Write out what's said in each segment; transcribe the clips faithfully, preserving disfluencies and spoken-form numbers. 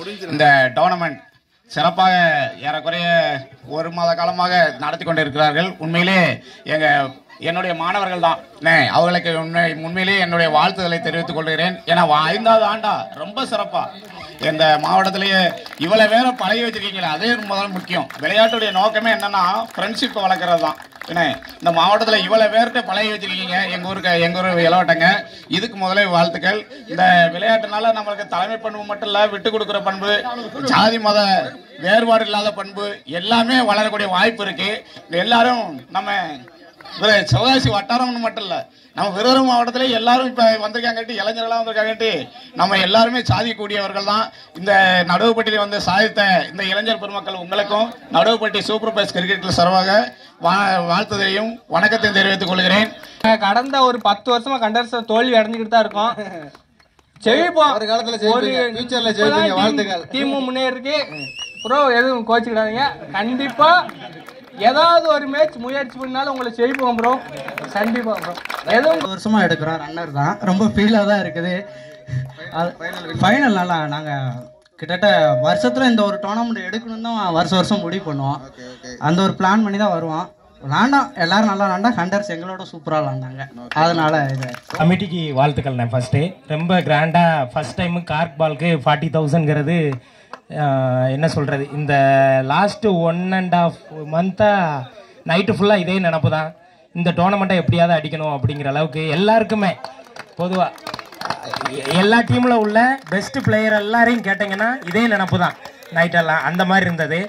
இந்த டோர்னமெண்ட் சிறப்பாக ஏறக்குறைய ஒரு மாத காலமாக நடத்தி கொண்டிருக்கிறார்கள். உண்மையிலே எங்க என்னுடைய மாணவர்கள் தான் அவர்களுக்கு உண்மை உண்மையிலேயே என்னுடைய வாழ்த்துக்களை தெரிவித்துக் கொள்கிறேன். ஏன்னா ஐந்தாவது ஆண்டா ரொம்ப சிறப்பா இந்த மாவட்டத்திலேயே இவ்வளவு பேரை பழகி வச்சிருக்கீங்களே, அதே முதல் முக்கியம். விளையாட்டுடைய நோக்கமே என்னன்னா ஃப்ரெண்ட்ஷிப் வளர்க்கறது தான். என்ன இந்த மாவட்டத்தில் இவ்வளவு பேர்கிட்ட பழகி வச்சிருக்கீங்க. எங்க ஊருக்கு எங்க ஊர் இளவட்டங்க, இதுக்கு முதலே வாழ்த்துக்கள். இந்த விளையாட்டுனால நம்மளுக்கு தலைமை பண்பு மட்டும் இல்ல, விட்டு கொடுக்குற பண்பு, ஜாதி மத வேறுபாடு இல்லாத பண்பு எல்லாமே வளரக்கூடிய வாய்ப்பு இருக்கு. எல்லாரும் நம்ம சிவகாசி வட்டாரம்னு மட்டும் இல்ல, நம்ம விருதுநகர் மாவட்டத்திலே எல்லாரும் இப்ப வந்திருக்காங்கட்டி, இளைஞர்களாக வந்திருக்காங்கட்டி நம்ம எல்லாருமே சாதிக்கக்கூடியவர்கள் தான். இந்த நடுவுப்பட்டியில் வந்து சாதித்த இந்த இளைஞர் பெருமக்கள் உங்களுக்கும் நடுவுப்பட்டி சூப்பர் பைஸ் கிரிக்கெட்டில் சார்பாக வாழ்த்துதையும் வணக்கத்தையும் தெரிவித்துக் கொள்கிறேன். கடந்த ஒரு பத்து வருஷமா கண்டர்ஸ் தோல்வி அடைஞ்சுக்கிட்டு தான் இருக்கோம். ஜெயிப்போம், ஒரு காலத்துல வாழ்த்துக்கள். டீமும் முன்னேறிருக்கு ப்ரோ, எதுவும் கோச்சுக்கிடாதீங்க. கண்டிப்பா ஏதாவது ஒரு மேட்ச் முயற்சி பண்ணாலும் உங்களை ஜெயிப்போம் ப்ரோ, கண்டிப்பா ப்ரோ. எதுவும் வருஷமா எடுக்கிறோம், ரன்னர் தான், ரொம்ப ஃபீலாக தான் இருக்குது. ஃபைனல் நல்லா நாங்கள் கிட்டத்தட்ட வருஷத்துல இந்த ஒரு டோர்னமெண்ட் எடுக்கணும் தான் வருஷம் வருஷம் முடிவு பண்ணுவோம். அந்த ஒரு பிளான் பண்ணி தான் வருவோம். விளாண்டோம், எல்லாரும் நல்லா விளாண்டா. ஹண்டர்ஸ் எங்களோட சூப்பராக விளாண்டாங்க. அதனால இது கமிட்டிக்கு வாழ்த்துக்கள். நான் ஃபர்ஸ்ட்டு ரொம்ப கிராண்டாக ஃபர்ஸ்ட் டைமு கார்க் பாலுக்கு ஃபார்ட்டி தௌசண்ட்ங்கிறது என்ன சொல்கிறது, இந்த லாஸ்ட்டு ஒன் அண்ட் ஆஃப் மந்த்தாக நைட்டு ஃபுல்லாக இதே நினப்பு தான். இந்த டோர்னமெண்ட்டை எப்படியாவது அடிக்கணும் அப்படிங்கிற அளவுக்கு எல்லாருக்குமே பொதுவாக எல்லா டீமில் உள்ள பெஸ்ட் பிளேயர் எல்லாரையும் கேட்டிங்கன்னா இதே நினப்பு தான் நைட்டெல்லாம். அந்த மாதிரி இருந்தது.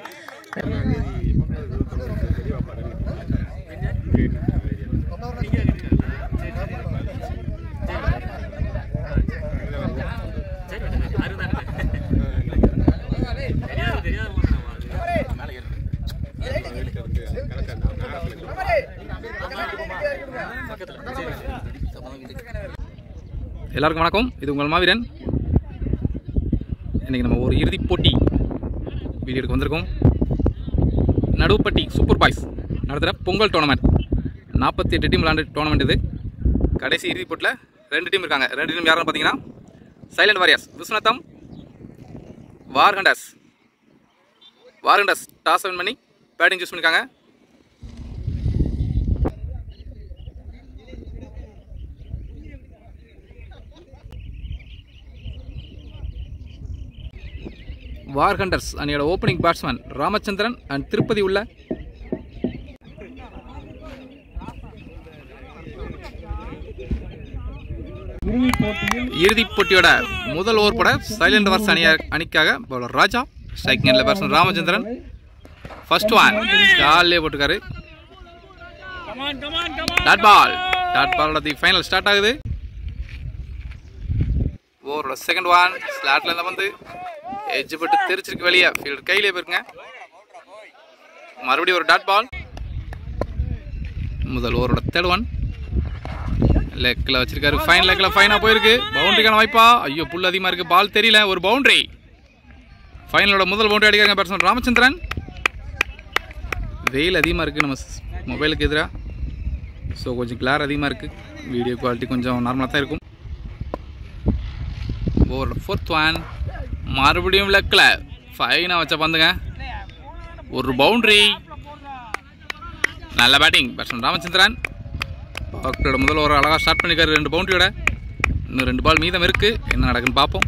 எல்லாருக்கும் வணக்கம், இது உங்கள் மாவீரன். இன்றைக்கி நம்ம ஒரு இறுதிப் போட்டி வீடியோக்கு வந்திருக்கோம். நடுவுப்பட்டி சூப்பர் பாய்ஸ் நடத்துகிற பொங்கல் டோர்னமெண்ட், நாற்பத்தி எட்டு டீம் விளாண்டு டோர்னமெண்ட். இது கடைசி இறுதிப் போட்டியில் ரெண்டு டீம் இருக்காங்க. ரெண்டு டீம் யாருன்னு பார்த்தீங்கன்னா Silent Warriors Viswanatham, Warhunters. Warhunters toss win பண்ணி பேட்டிங் சூஸ் பண்ணியிருக்காங்க. வார்ஹண்டர்ஸ் அணியோட opening batsman Ramachandran and Tirupati உள்ள. இறுதிப் போட்டியோட முதல் ஓவர் போட சைலண்ட் வார்ஸ் அணிய அணிக்காக பவுலர் ராஜா, ஸ்ட்ரைக்கிங் எண்ட்ல பேட்ஸ்மேன் ராமச்சந்திரன். ஃபர்ஸ்ட் ஒன் காலே போட்டுக்காரு, டாட் பால். டாட் பாலோட தி ஃபைனல் ஸ்டார்ட் ஆகுது. ஓவரோட செகண்ட் ஒன் ஸ்லாட்ல இருந்தா வந்து எட்ஜ் பட்டு தெரிச்சிருக்கு வெளியே, ஃபீல்டு கையிலே போயிருங்க. மறுபடியும் ஒரு டாட் பால். முதல் ஓவரோட தேர்ட் ஒன் லெக்கில் வச்சிருக்காரு, ஃபைன் லெக்கில் ஃபைனாக போயிருக்கு. பவுண்டரிக்கான வாய்ப்பா? ஐயோ புல் அதிகமாக இருக்குது, பால் தெரியல. ஒரு பவுண்டரி. ஃபைனலோட முதல் பவுண்டரி அடிக்கிறாங்க பேட்ஸ்மேன் ராமச்சந்திரன். வெயில் அதிகமாக இருக்குது நம்ம மொபைலுக்கு எதிராக, ஸோ கொஞ்சம் கிளார் அதிகமாக இருக்குது. வீடியோ குவாலிட்டி கொஞ்சம் நார்மலாக தான் இருக்கும். ஓவரோட ஃபோர்த் ஒன் மறுபடியும் லெக்கில் ஃபைனாக வச்ச பந்துங்க, ஒரு பவுண்டரி. நல்ல பேட்டிங் பேட்ஸ்மேன் ராமச்சந்திரன். டாக்டரோட முதல் ஒரு அழகாக ஸ்டார்ட் பண்ணிக்காரு ரெண்டு பவுண்டரியோட. இன்னும் ரெண்டு பால் மீதம் இருக்குது, என்ன நடக்குன்னு பார்ப்போம்.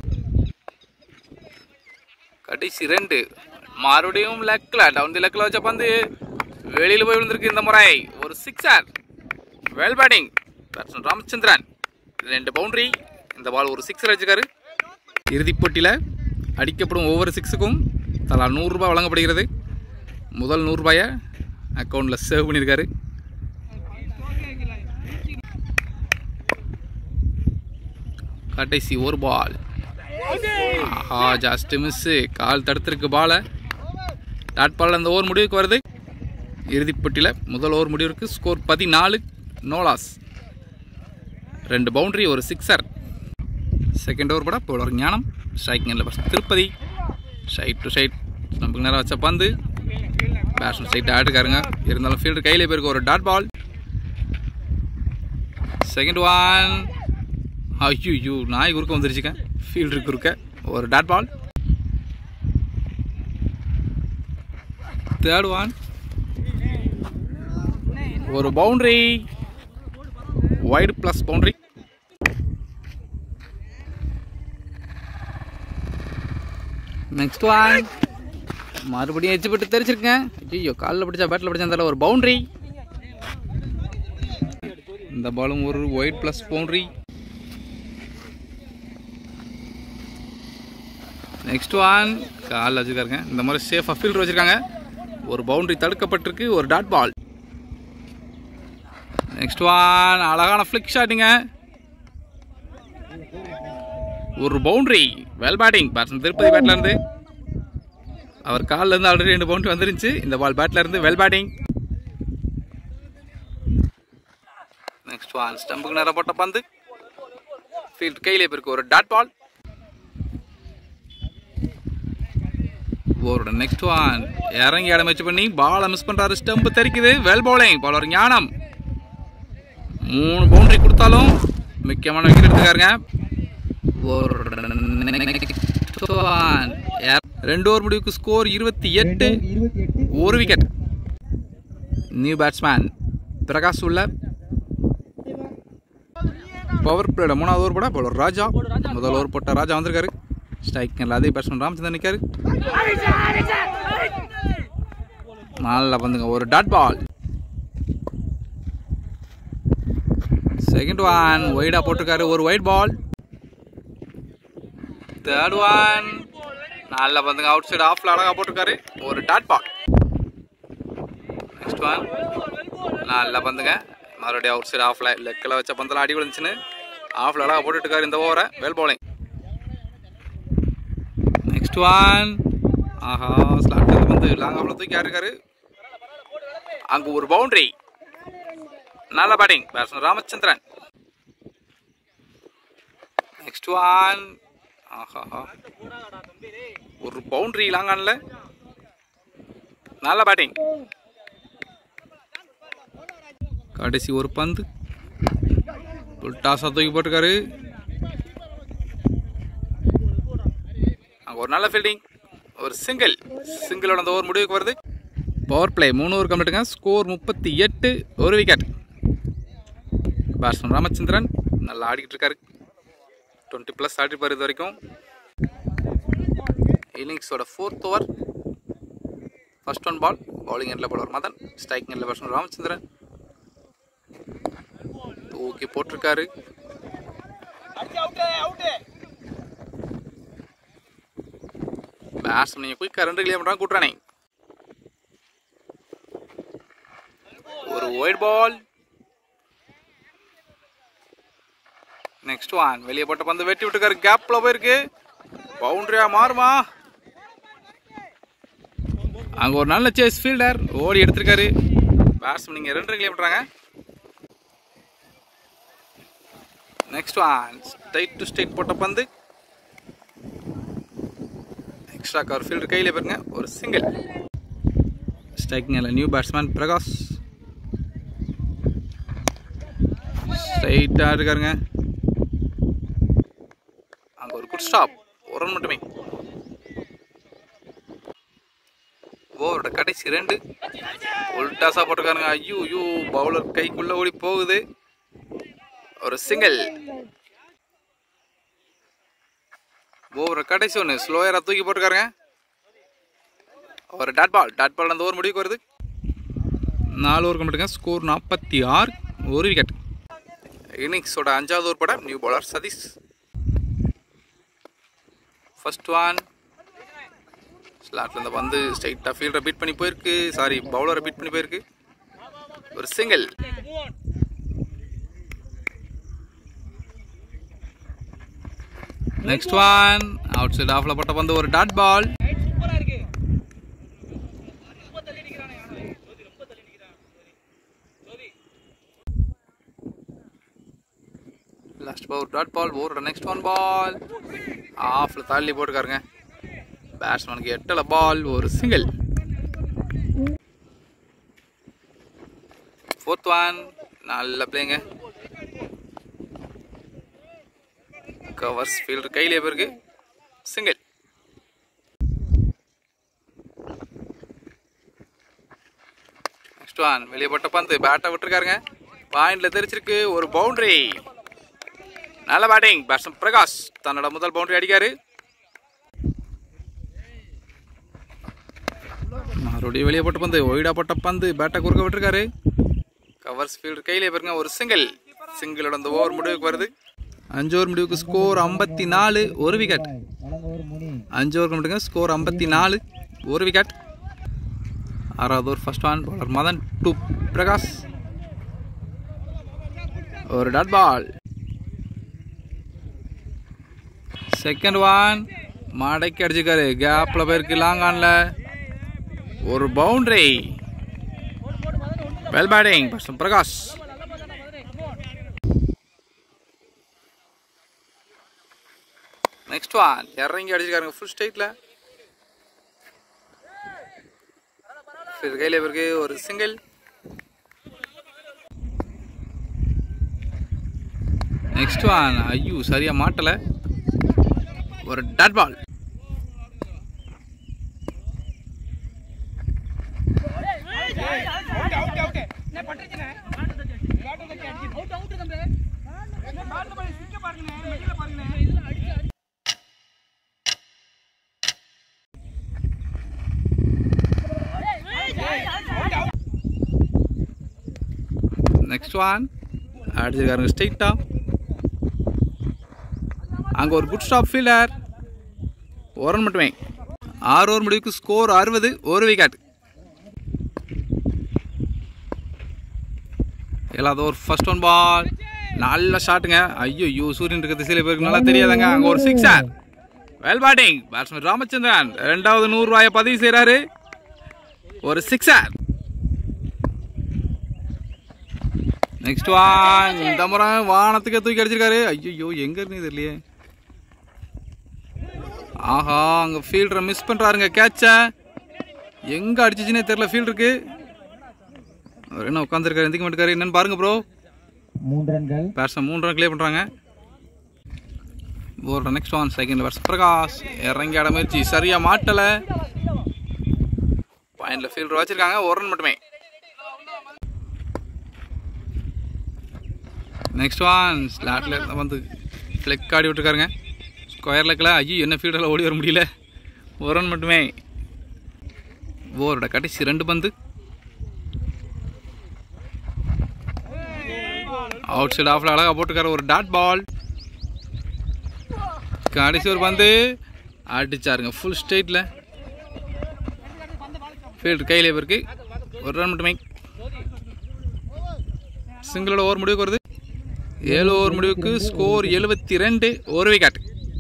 கடைசி ரெண்டு மறுபடியும் லெக்கில் டவுன் தி லெக்கில் வச்ச பந்து வெளியில் போய் விழுந்திருக்கு. இந்த முறை ஒரு sixer. Well batting batsman Ramachandran. ரெண்டு பவுண்டரி, இந்த பால் ஒரு சிக்ஸர் வச்சுக்காரு. இறுதிப் போட்டியில் அடிக்கப்படும் ஒவ்வொரு சிக்ஸுக்கும் தலா நூறுரூபா வழங்கப்படுகிறது. முதல் நூறுரூபாயை அக்கௌண்ட்டில் சேவ் பண்ணியிருக்காரு. கடைசி ஒரு பால், ஆஹா ஜஸ்ட் மிஸ்ஸு, கால் தடுத்திருக்கு பாலை. டாட் பால் அந்த ஓவர் முடிவுக்கு வருது. இறுதிப் போட்டியில் முதல் ஓவர் முடிவுக்கு ஸ்கோர் பதினாலு, நோலாஸ். ரெண்டு பவுண்டரி, ஒரு சிக்ஸர். செகண்ட் ஓவர் பட பவுலர் ஞானம், ஸ்ட்ரைக்கிங் எண்ட்ல பஸ் திருப்பதி. சைட் டு சைட் நமக்கு நேரம் வச்ச பந்து பேட்ஸ்மேன் சைட் ஆட்டுக்காருங்க, இருந்தாலும் ஃபீல்டர் கையிலே போயிருக்கு. ஒரு டாட் பால். செகண்ட் ஒன், ஐயோ நாய் குறுக்க வந்துருச்சுங்க, ஃபீல்டருக்கு குறுக்க ஒரு டாட் பால். தேர்ட் ஒன் ஒரு boundary wide plus boundary. Next one மறுபடியும் எச்சு போட்டு தெரிச்சிருக்கேன். ஐயோ காலில் பிடிச்சா பேட்டில் பிடிச்சா அந்த ஒரு பவுண்டரி. இந்த பாலும் ஒரு wide plus boundary. Next one காலில் வச்சுருக்காருங்க. இந்த மாதிரி சேஃபாக ஃபீல்டர் வச்சுருக்காங்க. ஒரு பவுண்டரி தடுக்கப்பட்டிருக்கு. ஒரு டாட் பால். நெக்ஸ்ட் ஒன் அழகான ஃபிளிக் ஷாட்டுங்க. ஒரு boundary. Well batting. Batsman Tirupati பேட்ல இருந்து அவர் காலில் இருந்து ஆல்ரெடி ரெண்டு பவுண்டரி வந்துருந்துச்சு. இந்த பால் பேட்ல இருந்து வெல் பேட்டிங். நெக்ஸ்ட் ஒன் ஸ்டம்புக்கு நேரம் போட்ட பந்து ஃபீல்ட் கையிலே போயிருக்கு. ஒரு டாட் பால். ஒரு நெக்ஸ்ட் ஒன் இறங்கி இடம் வச்சு பண்ணி பாலை மிஸ் பண்றாரு. ஸ்டம்பு தெரிக்குது. Well bowling. பால் ஒரு ஞானம். மூணு பவுண்டரி கொடுத்தாலும் முக்கியமான விக்கெட் எடுத்துக்காருங்க. ஒரு ரெண்டு ஓவர் முடிவுக்கு ஸ்கோர் இருபத்தி எட்டு. ஒரு விக்கெட். நியூ பேட்ஸ்மேன் பிரகாஷ் உள்ள பவர் பிளேட மூணாவது ஓவர் போட பவுலர் ராஜா. முதல் ஓவர் போட்ட ராஜா வந்திருக்காரு. ஸ்ட்ரைக்கர்ல அதே பேட்ஸ்மேன் ராமச்சந்திரன் நிற்காரு. நல்லா வந்துங்க. ஒரு டாட் பால். செகண்ட் ஒன் ஒய்டா போட்டிருக்காரு. ஒரு ஒயிட் பால். தேர்ட் ஒன் நல்லா வந்துங்க. அவுட் சைடு ஆஃப்ல அழகா போட்டிருக்காரு. ஒரு டாட் பால். நெக்ஸ்ட் ஒன் நல்லா வந்துங்க. மறுபடியும் அவுட் சைடு ஆஃப்ல லெக்கில் வச்ச பந்தெல்லாம் அடி விழுந்துச்சுன்னு ஆஃப்ல அழகா போட்டுட்டு இருக்காரு இந்த ஓவரை. Well bowling. நெக்ஸ்ட் ஒன் ஆஹா ஸ்லாட் வந்து லாங் ஆஃப்ல தூக்கி ஆடிருக்காரு. அங்க ஒரு பவுண்டரி. நல்ல batting batsman Ramachandran. Next one ஆஹா ஒரு பவுண்டரி லாங்கான்ல. நல்ல பேட்டிங். கடைசி ஒரு பந்து டாஸா தூக்கி போட்டிருக்காரு. அங்க ஒரு நல்ல ஃபீல்டிங். ஒரு சிங்கிள். சிங்கிளோட அந்த ஓவர் முடிவுக்கு வருது. பவர் பிளே மூணு ஓவர் கம்ப்ளீட்டுங்க. ஸ்கோர் முப்பத்தி எட்டு. ஒரு விக்கெட். பேட்ஸ்மேன் ராமச்சந்திரன் நல்லா ஆடிக்கிட்டு இருக்காரு. டுவெண்ட்டி பிளஸ் ஆடிருப்பார் இது வரைக்கும். இன்னிங்ஸோட fourth over. First one ball. Bowling எண்டில் பவுலர் மதன். ஸ்ட்ரைக்கிங் எண்டில் பேட்ஸ்மேன் ராமச்சந்திரன் தூக்கி போட்டிருக்காரு. பேட்ஸ்மேன் நீங்கள் குயிக்காக ரெண்டு கிளியர் பண்ணுறாங்க. கூட்டுறானே ஒரு ஒயிட் பால். நெக்ஸ்ட் ஒன் வெளியே போட்ட பந்து வெட்டி விட்டுருக்காரு. கேப்ல போயிருக்கு. பவுண்டரியா மாறுமா? அங்க ஒரு நல்ல சேஸ் ஃபீல்டர் ஓடி எடுத்திருக்காரு. பேட்ஸ்மேன் நீங்க ரெண்டு கிளியர் பண்றாங்க. Next one straight to straight போட்ட பந்து எக்ஸ்ட்ரா கவர் ஃபீல்டர் கையில பாருங்க. ஒரு சிங்கிள். ஸ்ட்ரைக்கிங்ல நியூ பேட்ஸ்மேன் பிரகாஷ் ஸ்ட்ரைட்டா இருக்காருங்க. அங்க ஒரு குட் ஸ்டாப். ஒரு ரன் மட்டுமே. ஓவரோட கடைசி ரெண்டு. உல்டாஸா போட்டிருக்காருங்க. ஐயோ ஐயோ பவுலர் கைக்குள்ள ஓடி போகுது. ஒரு சிங்கிள். ஓவரோட கடைசி ஒன்று ஸ்லோயரா தூக்கி போட்டிருக்காருங்க. ஒரு டாட் பால். டாட் பால் அந்த ஓவர் முடிவுக்கு வருது. நாலு ஓவர் கம்ப்ளீட்டுங்க. ஸ்கோர் நாற்பத்தி ஆறு. ஒரு விக்கெட். இன்னிங்ஸோட அஞ்சாவது ஓவர் போட new bowler Satish. First one ஸ்லாட்ல இந்த வந்து ஸ்ட்ரைட்டா ஃபீல்டரை பீட் பண்ணி போயிருக்கு. சாரி பவுலரை பீட் பண்ணி போயிருக்கு. ஒரு single. Next one outside ஆஃப்ல போட்ட பந்து ஒரு dot ball. Last ball dot ball. ஓவரோட நெக்ஸ்ட் ஒன் பால் ஆஃப்ல தள்ளி போட்டுருக்காருங்க. பேட்ஸ்மேனுக்கு எட்டல பால். ஒரு சிங்கிள். ஃபோர்த் ஒன் நல்ல பிளேங்க. கவர்ஸ் ஃபீல்டர் கையிலே போயிருக்கு. சிங்கிள். நெக்ஸ்ட் ஒன் வெளியே போட்ட பந்து பேட்டை விட்டுருக்காருங்க. பாயிண்ட்ல தெரிச்சிருக்கு ஒரு பவுண்டரி. நல்ல பேட்டிங் பேட்ஸ்மேன் பிரகாஷ் தன்னோட முதல் பவுண்டரி அடிக்காரு. மறுபடியும் வெளியே போட்ட பந்து ஒய்டா போட்ட பந்து பேட்டை குறுக்க விட்டுருக்காரு. கவர்ஸ் ஃபீல்டு கையிலே பாருங்க ஒரு சிங்கிள். சிங்கிளோட அந்த ஓவர் முடிவுக்கு வருது. அஞ்சு ஓவர் முடிவுக்கு ஸ்கோர் ஐம்பத்தி நாலு ஒரு விக்கெட். அஞ்சு ஓவர் முடிவுங்க ஸ்கோர் ஐம்பத்தி நாலு ஒரு விக்கெட். ஆறாவது over first one bowler Madan to Prakash. ஒரு டாட் பால். செகண்ட் ஒன் மடக்கி அடிச்சிருக்காரு. கேப்ல போயிருக்கு லாங் ஆன்ல ஒரு boundary. Well batting Prakash. Next one இறங்கி அடிச்சிருக்காருங்க ஃபுல் ஸ்ட்ரைட்ல. கையில இருக்கு ஒரு சிங்கிள். நெக்ஸ்ட் ஒன் ஐயோ சரியா மாட்டல ஒரு டாட் பால். நெக்ஸ்ட் ஒன் அடிச்சிருக்காருங்க ஸ்ட்ரைட்டா. அங்க ஒரு குட் ஸ்டாப் ஃபீல்டர். ஒரு ரன் மட்டுமே. ஆறு ஓவர் முடிவுக்கு ஸ்கோர் அறுபது ஒரு விக்கெட். ஏழாவது ஓவர் ஃபர்ஸ்ட் ஒன் பால் நல்ல ஷாட்டுங்க. ஐயோ சூரியன் இருக்க திசையில போயிருக்கு நல்லா தெரியாதாங்க. அங்க ஒரு sixer. Well batting batsman Ramachandran இரண்டாவது நூறு ரூபாயை பதிவு செய்யறாரு. ஒரு சிக்ஸர். நெக்ஸ்ட் ஒன் இந்த முறை வானத்துக்கே தூக்கி அடிச்சிருக்காரு. ஐயோ எங்க இருக்கு தெரியலையே. ஆஹா அங்க ஃபீல்டரை மிஸ் பண்றாருங்க கேட்ச. எங்க அடிச்சிச்சுன்னே தெரியல ஃபீல்டருக்கு. அவர் என்ன உட்காந்துருக்காரு எந்திக்க மாட்டேக்காரு என்னன்னு பாருங்க ப்ரோ. மூன்று ரன்கள் பேட்ஸ்மேன் மூன்று ரன் கிளியர் பண்றாங்க. ஒரு next one second batsman Prakash இறங்கி ஆட முயற்சி சரியா மாட்டல. பாயிண்ட்ல ஃபீல்டர் வச்சிருக்காங்க. ஒரு ரன் மட்டுமே. நெக்ஸ்ட் ஒன் ஸ்லாட்ல வந்து ஃபிளெக் ஆடி விட்டுருக்காருங்க. ஸ்கொயர் லெக்கில் ஐயோ என்ன ஃபீல்டில் ஓடி வர முடியல. ஒரு ரன் மட்டுமே. ஓவரோட கடைசி ரெண்டு பந்து. அவுட் சைடு ஆஃப்ல அழகாக போட்டுருக்காரு ஒரு டாட் பால். கடைசி ஒரு பந்து அடிச்சாருங்க ஃபுல் ஸ்ட்ரைட்ல. ஃபீல்டு கையிலே இருக்கு. ஒரு ரன் மட்டுமே. சிங்கிளோட ஓவர் முடிவுக்கு வருது. ஏழு ஓவர் முடிவுக்கு ஸ்கோர் எழுபத்தி ரெண்டு ஒரு விக்கெட்.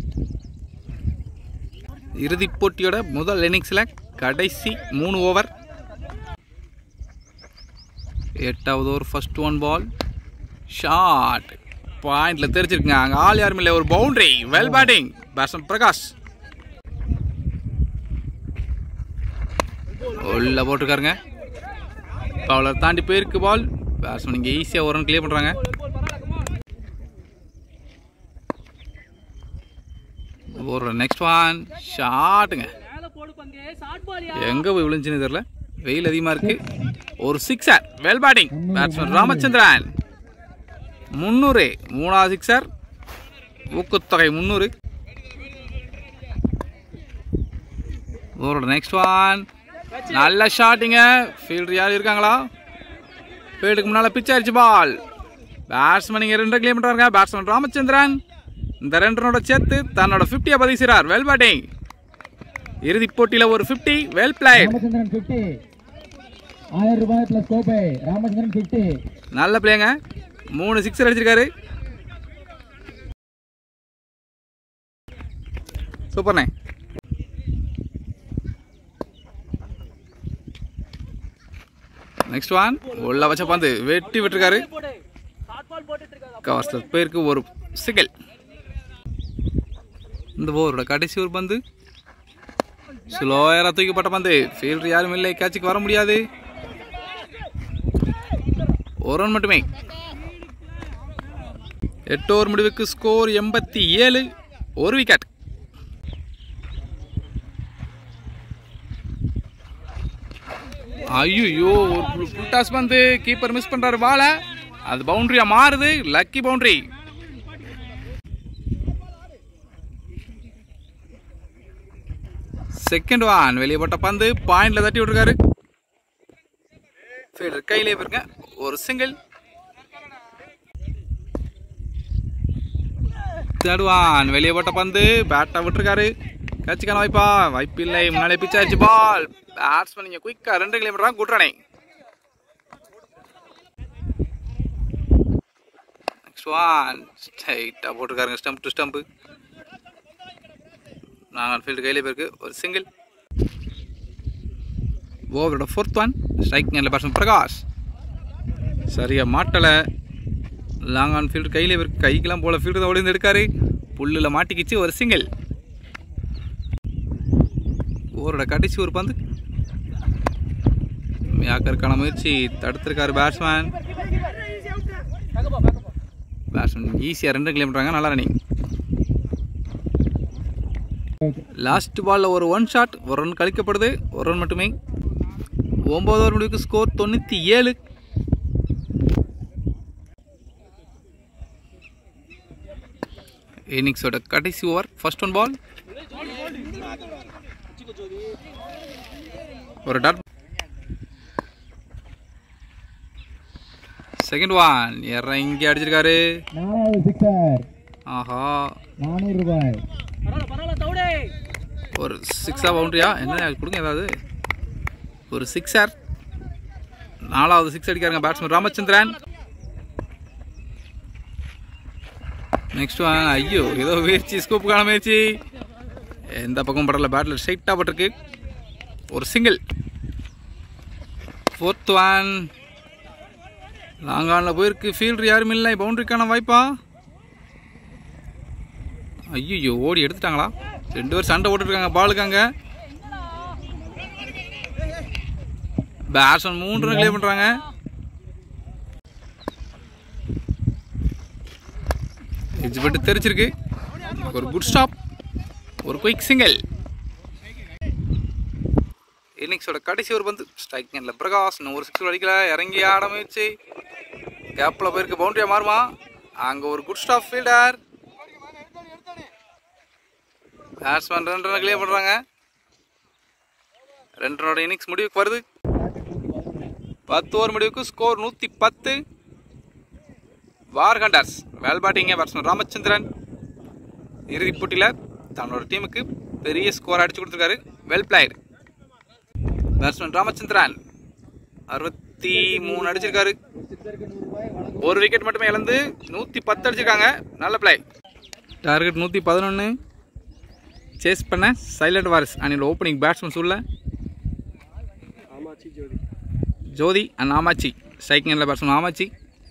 இறுதிப் போட்டியோட முதல் இன்னிங்ஸில் கடைசி மூணு ஓவர். எட்டாவது over first one ball shot பாயிண்ட்ல தெரிச்சிருக்குங்க. அங்கே ஆள் யாரும் இல்லை ஒரு boundary. Well batting batsman Prakash. உள்ள போட்டிருக்காருங்க. பவுலர் தாண்டி போயிருக்கு பால். பேட்ஸ்மேன் இங்கே ஈஸியாக ஒரு ரன் கிளியர் பண்ணுறாங்க. ஒரு நெக்ஸ்ட் ஒன் ஷாட்டுங்க. எங்க போய் விழுந்துச்சுன்னு தெரியல. வெயில் அதிகமாக இருக்கு. ஒரு sixer. Well batting batsman Ramachandran. முன்னூறு மூணாவது சிக்ஸர். ஊக்கத்தொகை முன்னூறு. ஒரு நெக்ஸ்ட் ஒன் நல்ல ஷாட்டிங்க. ஃபீல்டர் யார் இருக்காங்களா? ஃபீல்டுக்கு முன்னால் பிச் ஆயிடுச்சு பால். பேட்ஸ்மேன் இங்கே ரெண்டு கிளியர் பண்ணுறாங்க. பேட்ஸ்மேன் ராமச்சந்திரன் இந்த ரெண்டு ரனோட சேர்த்து தன்னோட ஃபிஃப்டியை பதிவு செய்கிறார். Well batting. இறுதிப் போட்டியில் ஒரு ஃபிஃப்டி. Well plate. நல்ல பிளேங்க. மூணு சிக்ஸர் அடிச்சிருக்காரு. சூப்பர்ண்ணே. நெக்ஸ்ட் ஒன் உள்ள வச்ச பந்து வெட்டி விட்டுருக்காரு. கவர்ஸ்ல பேருக்கு ஒரு சிங்கிள். இந்த ஓவரோட கடைசி ஒரு பந்து ஸ்லோயரா தூக்கப்பட்ட பந்து. ஃபீல்டர் யாரும் இல்லை. கேட்சுக்கு வர முடியாது. ஒரு ரன் மட்டுமே. எட்டு ஓவர் முடிவுக்கு ஸ்கோர் எண்பத்தி ஏழு ஒரு விக்கெட். ஐயோ ஒரு ஃபுல் டாஸ் வந்து கீப்பர் மிஸ் பண்றாரு பால. அது பவுண்டரியா மாறுது. Lucky boundary. செகண்ட் ஒன் வெளியே போட்ட பந்து பாயிண்ட்ல தட்டி விட்டுருக்காரு. ஃபீல்டர் கையிலே இருக்க ஒரு சிங்கிள். தேர்ட் ஒன் வெளியே போட்ட பந்து பேட்டா விட்டுருக்காரு. கட்சிக்கான வாய்ப்பா? வாய்ப்பு இல்லை. முன்னாலே பிச் ஆயிடுச்சு. பால் பேட்ஸ்மேன் நீங்க குயிக்கா ரெண்டு கிலோமீட்டர் குட்ரானே. நெக்ஸ்ட் ஒன் ஸ்ட்ரைட்டா போட்டுருக்காருங்க. Stump to stump. நாங்கள் ஃபீல்டு கையிலே போயிருக்கு ஒரு சிங்கிள். ஓவரோட ஃபோர்த் ஒன் ஸ்ட்ரைக் நல்ல பேட்ஸ்மேன் பிரகாஷ் சரியா மாட்டலை. லாங் ஆன் ஃபீல்டு கையிலே இருக்கு. கைக்கெல்லாம் போல ஃபீல்டு தான் ஒளிந்து எடுக்காரு. புல்லில் மாட்டிக்கிச்சு ஒரு சிங்கிள். ஓவரோட கடைசி ஒரு பந்து யாக்கருக்கான முயற்சி தடுத்திருக்காரு பேட்ஸ்மேன். பேட்ஸ்மேன் ஈஸியாக ரெண்டு கிலோமீட்டராங்க. நல்லா ரன்னிங். லாஸ்ட் பாலில் ஒரு ஒன் ஷாட். ஒரு ரன் கழிக்கப்படுது. ஒரு ரன் மட்டுமே. ஒன்பது ஓவர் முடிவுக்கு ஸ்கோர் தொண்ணூற்றி ஏழு. இன்னிங்ஸோட கடைசி ஓவர் ஃபர்ஸ்ட் ஒன் பால். ஒரு டாட். செகண்ட் ஒன் இறங்கி அடிச்சிருக்காரு. ஆஹா ஒரு சிக்ஸா பவுண்டரியா என்ன கொடுங்க ஏதாவது ஒரு சிக்ஸர். நாலாவது சிக்ஸ் அடிக்காருங்க பேட்ஸ்மேன் ராமச்சந்திரன். நெக்ஸ்ட் ஒன் ஐயோ ஏதோ முயற்சி ஸ்கூப்புக்கான முயற்சி எந்த பக்கம் படல. பேட்டில் ஸ்ட்ரைட்டாக பட்டிருக்கு ஒரு சிங்கிள். ஃபோர்த் ஒன் லாங்கானில் போயிருக்கு. ஃபீல்டர் யாரும் இல்லை. பவுண்டரிக்கான வாய்ப்பா? ஐயோ ஓடி எடுத்துட்டாங்களா? ரெண்டு பேர் சண்டை போட்டுருக்காங்க பாலுக்காங்க. பேட்ஸ்மேன் மூன்று ரன் கிளியர் பண்றாங்க. எட்ஜ் பட்டு தெரிச்சிருக்கு. ஒரு குட் ஸ்டாப். ஒரு குயிக் சிங்கிள். இன்னிங்ஸோட கடைசி ஒரு பந்து ஸ்ட்ரைக் எண்ட்ல பிரகாஷ் ஒரு சிக்ஸ் அடிக்கல. இறங்கி ஆட முயற்சி கேப்ல போயிருக்கு. பவுண்டரியா மாறுமா? அங்க ஒரு குட் ஸ்டாப் ஃபீல்டர். பேட்ஸ்மேன் ரெண்டு ரன் கிளியர் பண்றாங்க. ரெண்டு ரனோட இன்னிங்ஸ் முடிவுக்கு வருது. பத்து ஓவர் முடிவுக்கு ஸ்கோர் நூற்றி பத்து. வார் ஹண்டர்ஸ் வேல் பேட்டிங்க பேட்ஸ்மேன் ராமச்சந்திரன் இறுதிப் போட்டியில் தன்னோட டீமுக்கு பெரிய ஸ்கோர் அடிச்சு கொடுத்துருக்காரு. வெல் பிளேயர் பேட்ஸ்மேன் ராமச்சந்திரன் அறுபத்தி மூணு அடிச்சிருக்காரு. ஒரு விக்கெட் மட்டுமே இழந்து நூற்றி பத்து அடிச்சிருக்காங்க. நல்ல பிளே. டார்கெட் நூற்றி பதினொன்று. சேஸ் பண்ண சைலண்ட் வாரிஸ் அணியோட ஓப்பனிங் பேட்ஸ்மேன் உள்ள ஜோதி அண்ட் ஆமாச்சி. ஸ்ட்ரைக்கிங் பேட்ஸ்மேன் ஆமாச்சி.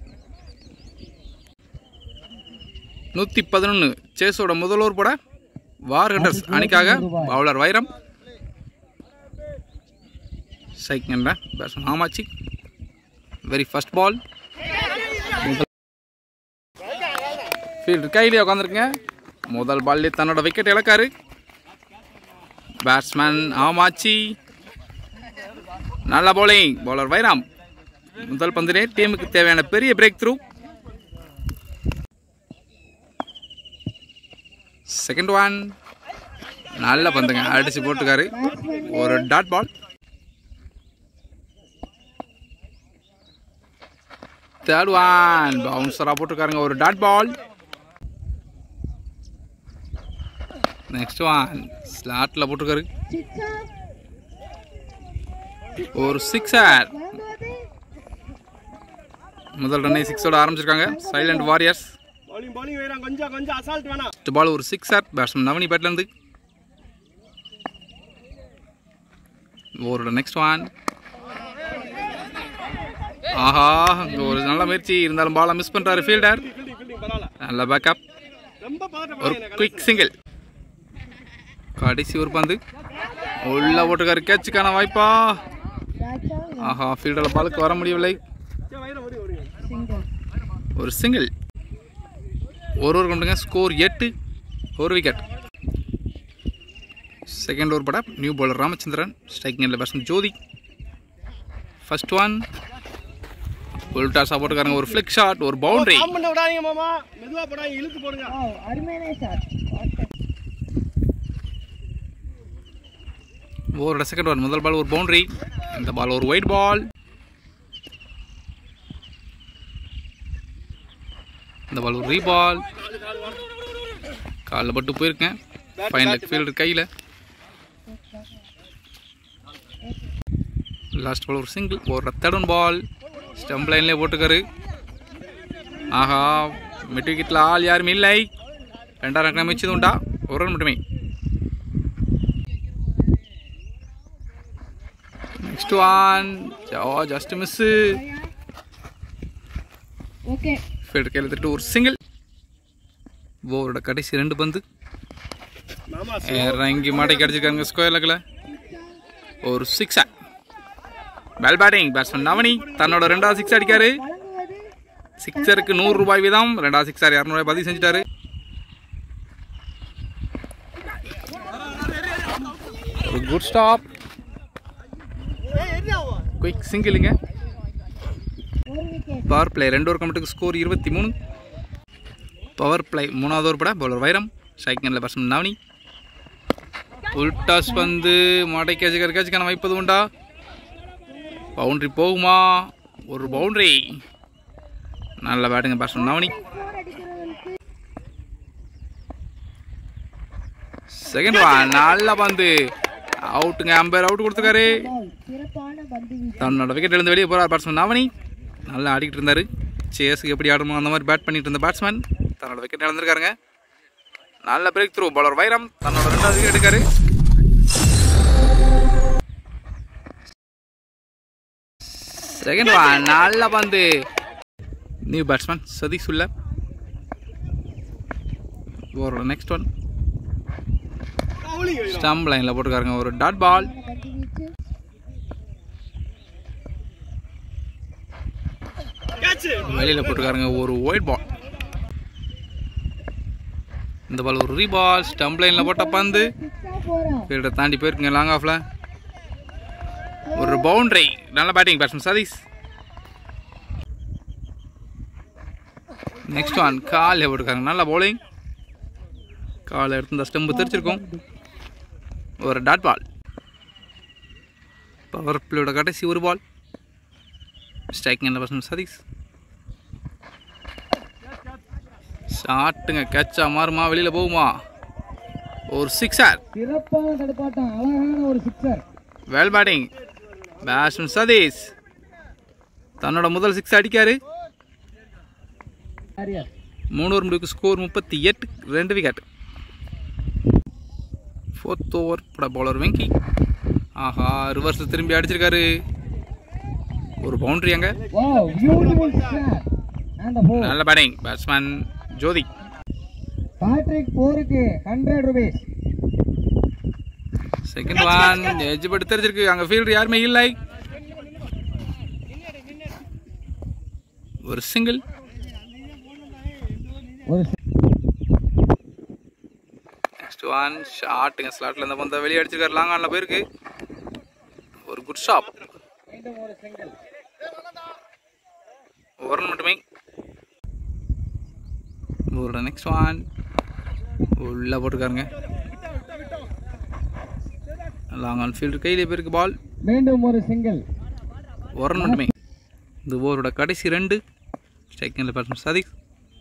நூற்றி பதினொன்று சேஸோட முதல் ஓவர் போட வார் ஹண்டர்ஸ் அணிக்காக பவுலர் வைரம். ஸ்ட்ரைக்கிங் பேட்ஸ்மேன் ஆமாச்சி. Very first ball. ஃபீல்டர் கையிலே உட்காந்துருக்குங்க. முதல் பால்லே தன்னோட விக்கெட் இழக்காரு பேட்ஸ்மேன் ஆமாச்சி. நல்ல பவுலிங் பவுலர் வைராம். முதல் பந்திலே டீமுக்கு தேவையான பெரிய பிரேக் த்ரூ. செகண்ட் ஒன் நல்ல பந்துங்க அடிச்சு போட்டுக்காரு. ஒரு டாட் பால். தேர்ட் ஒன் பவுன்சரா போட்டுருக்காருங்க. ஒரு டாட் பால். நெக்ஸ்ட் ஒன் ஸ்லாட்ல போட்டுருக்காரு. ஒரு சிக்ஸர். முதல் ரன்னை சிக்ஸோட ஆரம்பிச்சிருக்காங்க சைலண்ட் வாரியர்ஸ். பால் ஒரு சிக்ஸர் பேட்ஸ்மேன் நவனி பேட்ல இருந்து. ஓவரோட நெக்ஸ்ட் ஒன். ஆஹா இங்க ஒரு நல்ல முயற்சி இருந்தாலும் பாலை மிஸ் பண்றாரு ஃபீல்டர். நல்ல பேக்கப். ஒரு குயிக் சிங்கிள். கடைசி ஒரு பந்து உள்ள போட்டுக்காரு. கேட்சுக்கான வாய்ப்பா? ஆஹா ஃபீல்டரில் பாலுக்கு வர முடியவில்லை. ஒரு சிங்கிள். ஒரு ஓவர் கொண்டுங்க. ஸ்கோர் எட்டு. ஒரு விக்கெட். செகண்ட் ஓவர் பட new bowler Ramachandran. Striking batsman Jothi. First one full டாஸாக போட்டுக்காரங்க. ஒரு ஃபிளிக் ஷாட், ஒரு பவுண்டரி. ஒரு செகண்ட் ஒன். முதல் பால் ஒரு பவுண்டரி, இந்த பால் ஒரு ஒயிட் பால். இந்த பால் ஒரு ரீபால். காலில் பட்டு போயிருக்கேன். ஃபைனல் ஃபீல்டர் கையில். லாஸ்ட் பால் ஒரு சிங்கிள், ஒரு தேர்ட் பால். ஸ்டம்ப் லைன்லேயே போட்டுக்காரு. ஆஹா, மிட் விக்கெட்டில் ஆள் யாருமே இல்லை. ரெண்டாம் ரன் மிச்சது உண்டா? ஒரு ரன் மட்டுமே. Next one just miss. Fielder கையில் தட்டு ஒரு சிங்கிள். ஓவரோட கடைசி ரெண்டு பந்து இறங்கி மாட்டை கிடைச்சிருக்காங்க ஸ்கொயர் லெக்கில். ஒரு சிக்ஸா. வெல் பேட்டிங் பேட்ஸ்மேன் நவனி தன்னோட ரெண்டாவது சிக்ஸ் அடிக்காரு. சிக்ஸருக்கு நூறு ரூபாய் வீதம். ரெண்டாவது சிக்ஸர் இரநூறுபாய் பதிவு செஞ்சுட்டாரு. ஒரு குட் ஸ்டாப், குயிக் சிங்கிளுங்க. பவர் பிளே ரெண்டு ஓவர் கமிட்டுக்கு ஸ்கோர் இருபத்தி மூணு. பவர் பிளே மூணாவது ஓவர் பட பவுலர் வைரம். ஸ்ட்ரைக்கிங்கில் பேட்ஸ்மேன் நவனி. உல்டாஸ் வந்து மாட்டை கேட்ச் கேட்சுக்கான வாய்ப்பது உண்டா? பவுண்டரி போகுமா? ஒரு பவுண்டரி. நல்ல பேட்டுங்க பேட்ஸ்மேன் நவனி. செகண்ட் ஒன் நல்ல பந்து. அவுட்டுங்க. அம்பையர் அவுட் கொடுத்துருக்காரு. தன்னோட விக்கெட் எழுந்து வெளியே போறார் பேட்ஸ்மேன் நவனி. நல்லா ஆடிக்கிட்டு இருந்தாரு. சேஸுக்கு எப்படி ஆடணுமோ அந்த மாதிரி பேட் பண்ணிட்டு இருந்த பேட்ஸ்மேன் தன்னோட விக்கெட் இழந்திருக்காருங்க. நல்ல பிரேக் த்ரூ. பவுலர் வைரம் தன்னோட ரெண்டாவது விக்கெட் எடுக்காரு. செகண்ட் ஒன் நல்ல பந்து. நியூ பேட்ஸ்மேன் சதீஷ் உள்ள. ஓவரோட நெக்ஸ்ட் ஒன் ஸ்டம்ப் லைன்ல போட்டுருக்காருங்க. ஒரு டாட் பால். வெளியில போட்டுருக்காருங்க. ஒரு ஒயிட் பால். இந்த பால் ஒரு ரீபால். ஸ்டம்ப் லைன்ல போட்ட பந்து ஃபீல்டர் தாண்டி போயிருக்குங்க லாங் ஆஃப்ல. ஒரு பவுண்டரி. நல்ல batting batsman Sathish. Next one கால் போட்டுருக்காங்க. நல்ல பவுலிங். காலை எடுத்து இந்த ஸ்டம்பு தெரிச்சிருக்கோம். ஒரு டாட் பால். பவர் பிளேயோட கடைசி ஒரு பால். ஸ்ட்ரைக்கிங் என்ன பேட்ஸ்மேன் சதீஷ். ஷாட்டுங்க. கேட்சா மாறுமா? வெளியில போகுமா? ஒரு sixer. Well batting batsman Sathish. தன்னோட முதல் சிக்ஸ் அடிக்காரு. மூணு ஓவர் முடிவுக்கு ஸ்கோர் முப்பத்தி எட்டு. ரெண்டு விக்கெட். ஃபோர்த் ஓவர் பட பவுலர் வெங்கி. ஆஹா, ரிவர்ஸ் திரும்பி அடிச்சிருக்காரு. ஒரு பவுண்டரி அங்க. நல்ல batting batsman Jothi. Second one edge பட்டு தெரிஞ்சிருக்கு. அங்க ஃபீல்டர் யாருமே இல்லை. ஒரு சிங்கிள். நெக்ஸ்ட் ஒன் ஷாட்டுங்க. ஸ்லாட்ல இந்த பந்த வெளியே அடிச்சிருக்காரு. லாங் ஆன்ல போயிருக்கு. ஒரு குட் ஷாட். ஒரு ரன் மட்டுமே. ஒரு நெக்ஸ்ட் ஒன் உள்ள போட்டுருக்காருங்க. லாங் ஆன் ஃபீல்டர் கையிலே போயிருக்கு பால். மீண்டும் ஒரு சிங்கிள். ஒரு ரன் மட்டுமே. இந்த ஓவரோட கடைசி ரெண்டு. ஸ்ட்ரைக்கிங்கில் பேட்ஸ்மேன் சதீஷ்.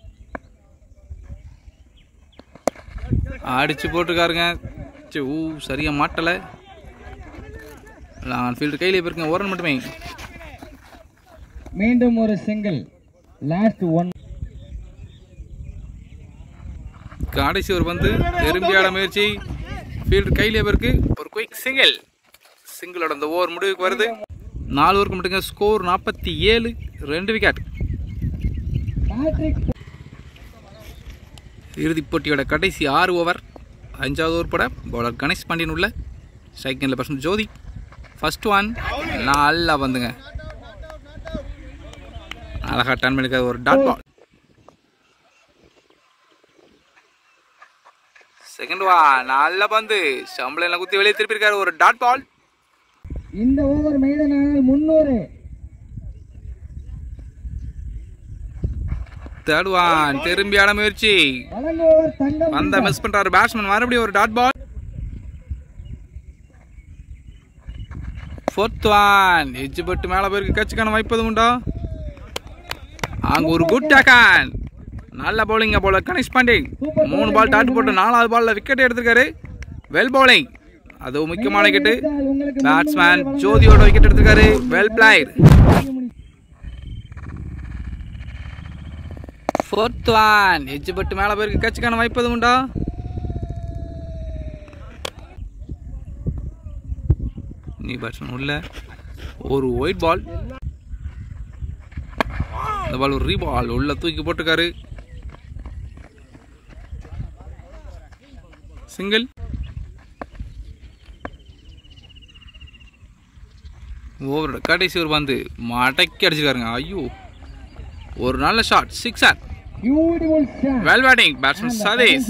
அடிச்சு போட்டுருக்காருங்க. ஊ சரியா மாட்டலை. லாங் ஆன் ஃபீல்டர் கையிலே போயிருக்குங்க. ஒரு ரன் மட்டுமே. மீண்டும் ஒரு சிங்கிள். Last one. கடைசி ஒரு பந்து திரும்பி ஆட முயற்சி. ஃபீல்டர் கையிலே போயிருக்கு. ஒரு குயிக் சிங்கிள். சிங்கிளோட அந்த ஓவர் முடிவுக்கு வருது. நாலு ஓவருக்கு மட்டுங்க ஸ்கோர் நாற்பத்தி ஏழு. ரெண்டு விக்கெட். இறுதிப் போட்டியோட கடைசி ஆறு ஓவர். அஞ்சாவது ஓவர் பட பவுலர் கணேஷ் பாண்டியன் உள்ள. ஸ்ட்ரைக்கிங்கில் பேட்ஸ்மேன் ஜோதி. ஃபர்ஸ்ட் ஒன் நல்லா வந்துங்க. அழகா டர்ன் பண்ணிருக்காரு. ஒரு டாட் பால். செகண்ட் ஒன் நல்ல பந்து. ஸ்டம்ப் லைன்ல குத்தி வெளியே திருப்பி இருக்காரு. ஒரு டாட் பால். இந்த ஓவர் மெய்டனால் முன்னூறு. தேர்ட் ஒன் திரும்பியான முயற்சி பந்த மிஸ் பண்றாரு பேட்ஸ்மேன். மறுபடியும் ஒரு dot ball. Fourth one edge பட்டு மேல போயிருக்கு. கட்சிக்கான வாய்ப்பு உண்டா? அங்க ஒரு குட் டேக்கன். நல்ல பவுலிங் பவுலர் கணேஷ் பாண்டே. மூணு பால் டாட் போட்டு நாலாவது பால்ல விக்கெட் எடுத்திருக்காரு. Well bowling. அது முக்கியமான விக்கெட். பேட்ஸ்மேன் ஜோதியோட விக்கெட் எடுத்திருக்காரு. Well played. Fourth one edge பட்டு மேல போயிருக்கு. கட்சிக்கான வாய்ப்பு உண்டா? நீ பேட்ஸ்மேன் உள்ள ஒரு ஒயிட் பால். இந்த பால் ஒரு ரீபால் உள்ள தூக்கி போட்டுக்காரு. சிங்கிள். ஓவரோட கடைசி ஒரு பந்து மடக்கி அடிச்சிருக்காருங்க. ஐயோ ஒரு நல்ல shot. Sixer. Well batting batsman Sathish.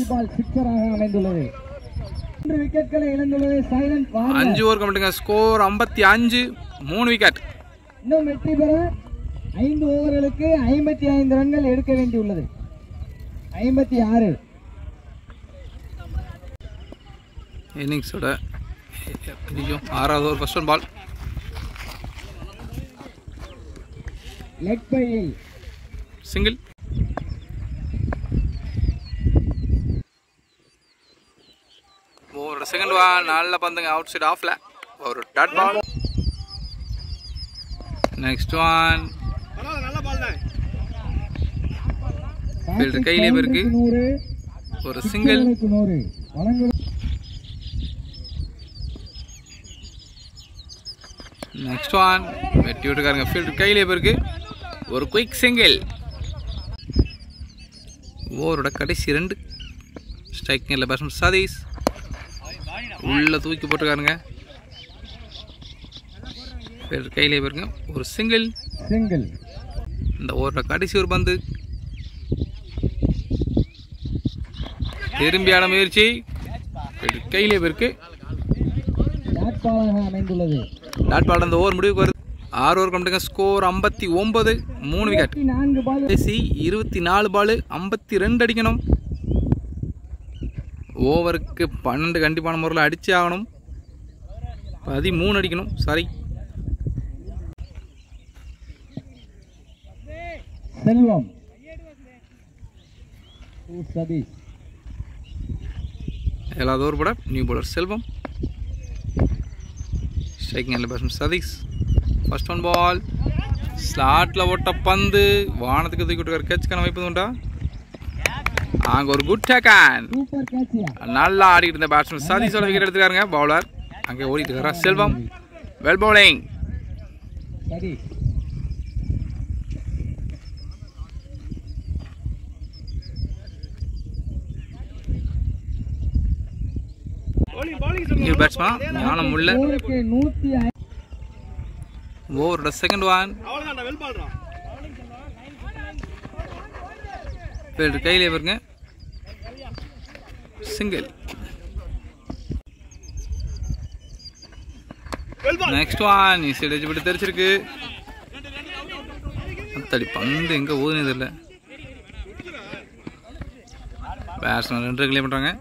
அஞ்சு ஓவர் கமிட்டுங்க. ஸ்கோர் ஐம்பத்தி அஞ்சு. மூணு விக்கெட். இன்னும் வெற்றி பெற ஐந்து ஓவர்களுக்கு ஐம்பத்தி ஐந்து ரன்கள் எடுக்க வேண்டியுள்ளது. ஐம்பத்தி ஆறு இன்னிங்ஸோட ஆறாவது over first one ball. Leg பையில் சிங்கிள். ஓவரோட செகண்ட் ஒன் நல்ல பந்துங்க. அவுட் சைட் ஆஃப்ல ஒரு dot ball. Next one fielder கையிலே இருக்கு. ஒரு சிங்கிள். நெக்ஸ்ட் ஒன் வெட்டி விட்டுருக்காருங்க. ஃபீல்டர் கையிலே இருக்கு. ஒரு குயிக் சிங்கிள். ஓவரோட கடைசி ரெண்டு. ஸ்ட்ரைக்கிங் இல்லை பேட்ஸ்மேன் சதீஷ். உள்ள தூக்கி போட்டுருக்காருங்க. ஃபீல்டர் கையிலே இருக்குங்க. ஒரு சிங்கிள். சிங்கிள். இந்த ஓவரோட கடைசி ஒரு பந்து. திரும்பியான முயற்சி. கையிலே இருக்கு. அமைந்துள்ளது. டாட் பால் அந்த ஓவர் முடிவுக்கு வருது. ஆறு ஓவர் கம்மிட்டுங்க. ஸ்கோர் ஐம்பத்தி ஒன்பது. மூணு விக்கெட். இருபத்தி நாலு பால் ஐம்பத்தி ரெண்டு அடிக்கணும். ஓவருக்கு பன்னெண்டு கண்டிப்பான முறையில் அடிச்சு ஆகணும். பதிமூணு அடிக்கணும். சாரி செல்வம். சதீஷ். ஏழாவது ஓவர் போட நியூ பவுலர் செல்வம். ஸ்ட்ரைக்கிங் இல்லை batsman Sathish. First one ball. ஸ்லாட்டில் ஓட்ட பந்து வானத்துக்கு தூக்கி விட்டுருக்காரு. கேட்சுக்கான வாய்ப்பு உண்டா? அங்க ஒரு குட் டேக்கன். நல்லா ஆடிட்டு இருந்த பேட்ஸ்மேன் சதீஷோட விக்கெட் எடுத்துக்காருங்க. பவுலர் அங்கே ஓடிட்டு இருக்காரா Selvam. Well bowling. New batsman Gnanam உள்ள. ஓவரோட செகண்ட் ஒன். ஃபீல்டர் கையிலே வருங்க. சிங்கிள். நெக்ஸ்ட் ஒன் சைடு விட்டு தெரிச்சிருக்கு. அத்தடி பந்து எங்க ஓதுனது இல்லை. பேட்ஸ்மேன் ரெண்டு கிளியர் பண்றாங்க.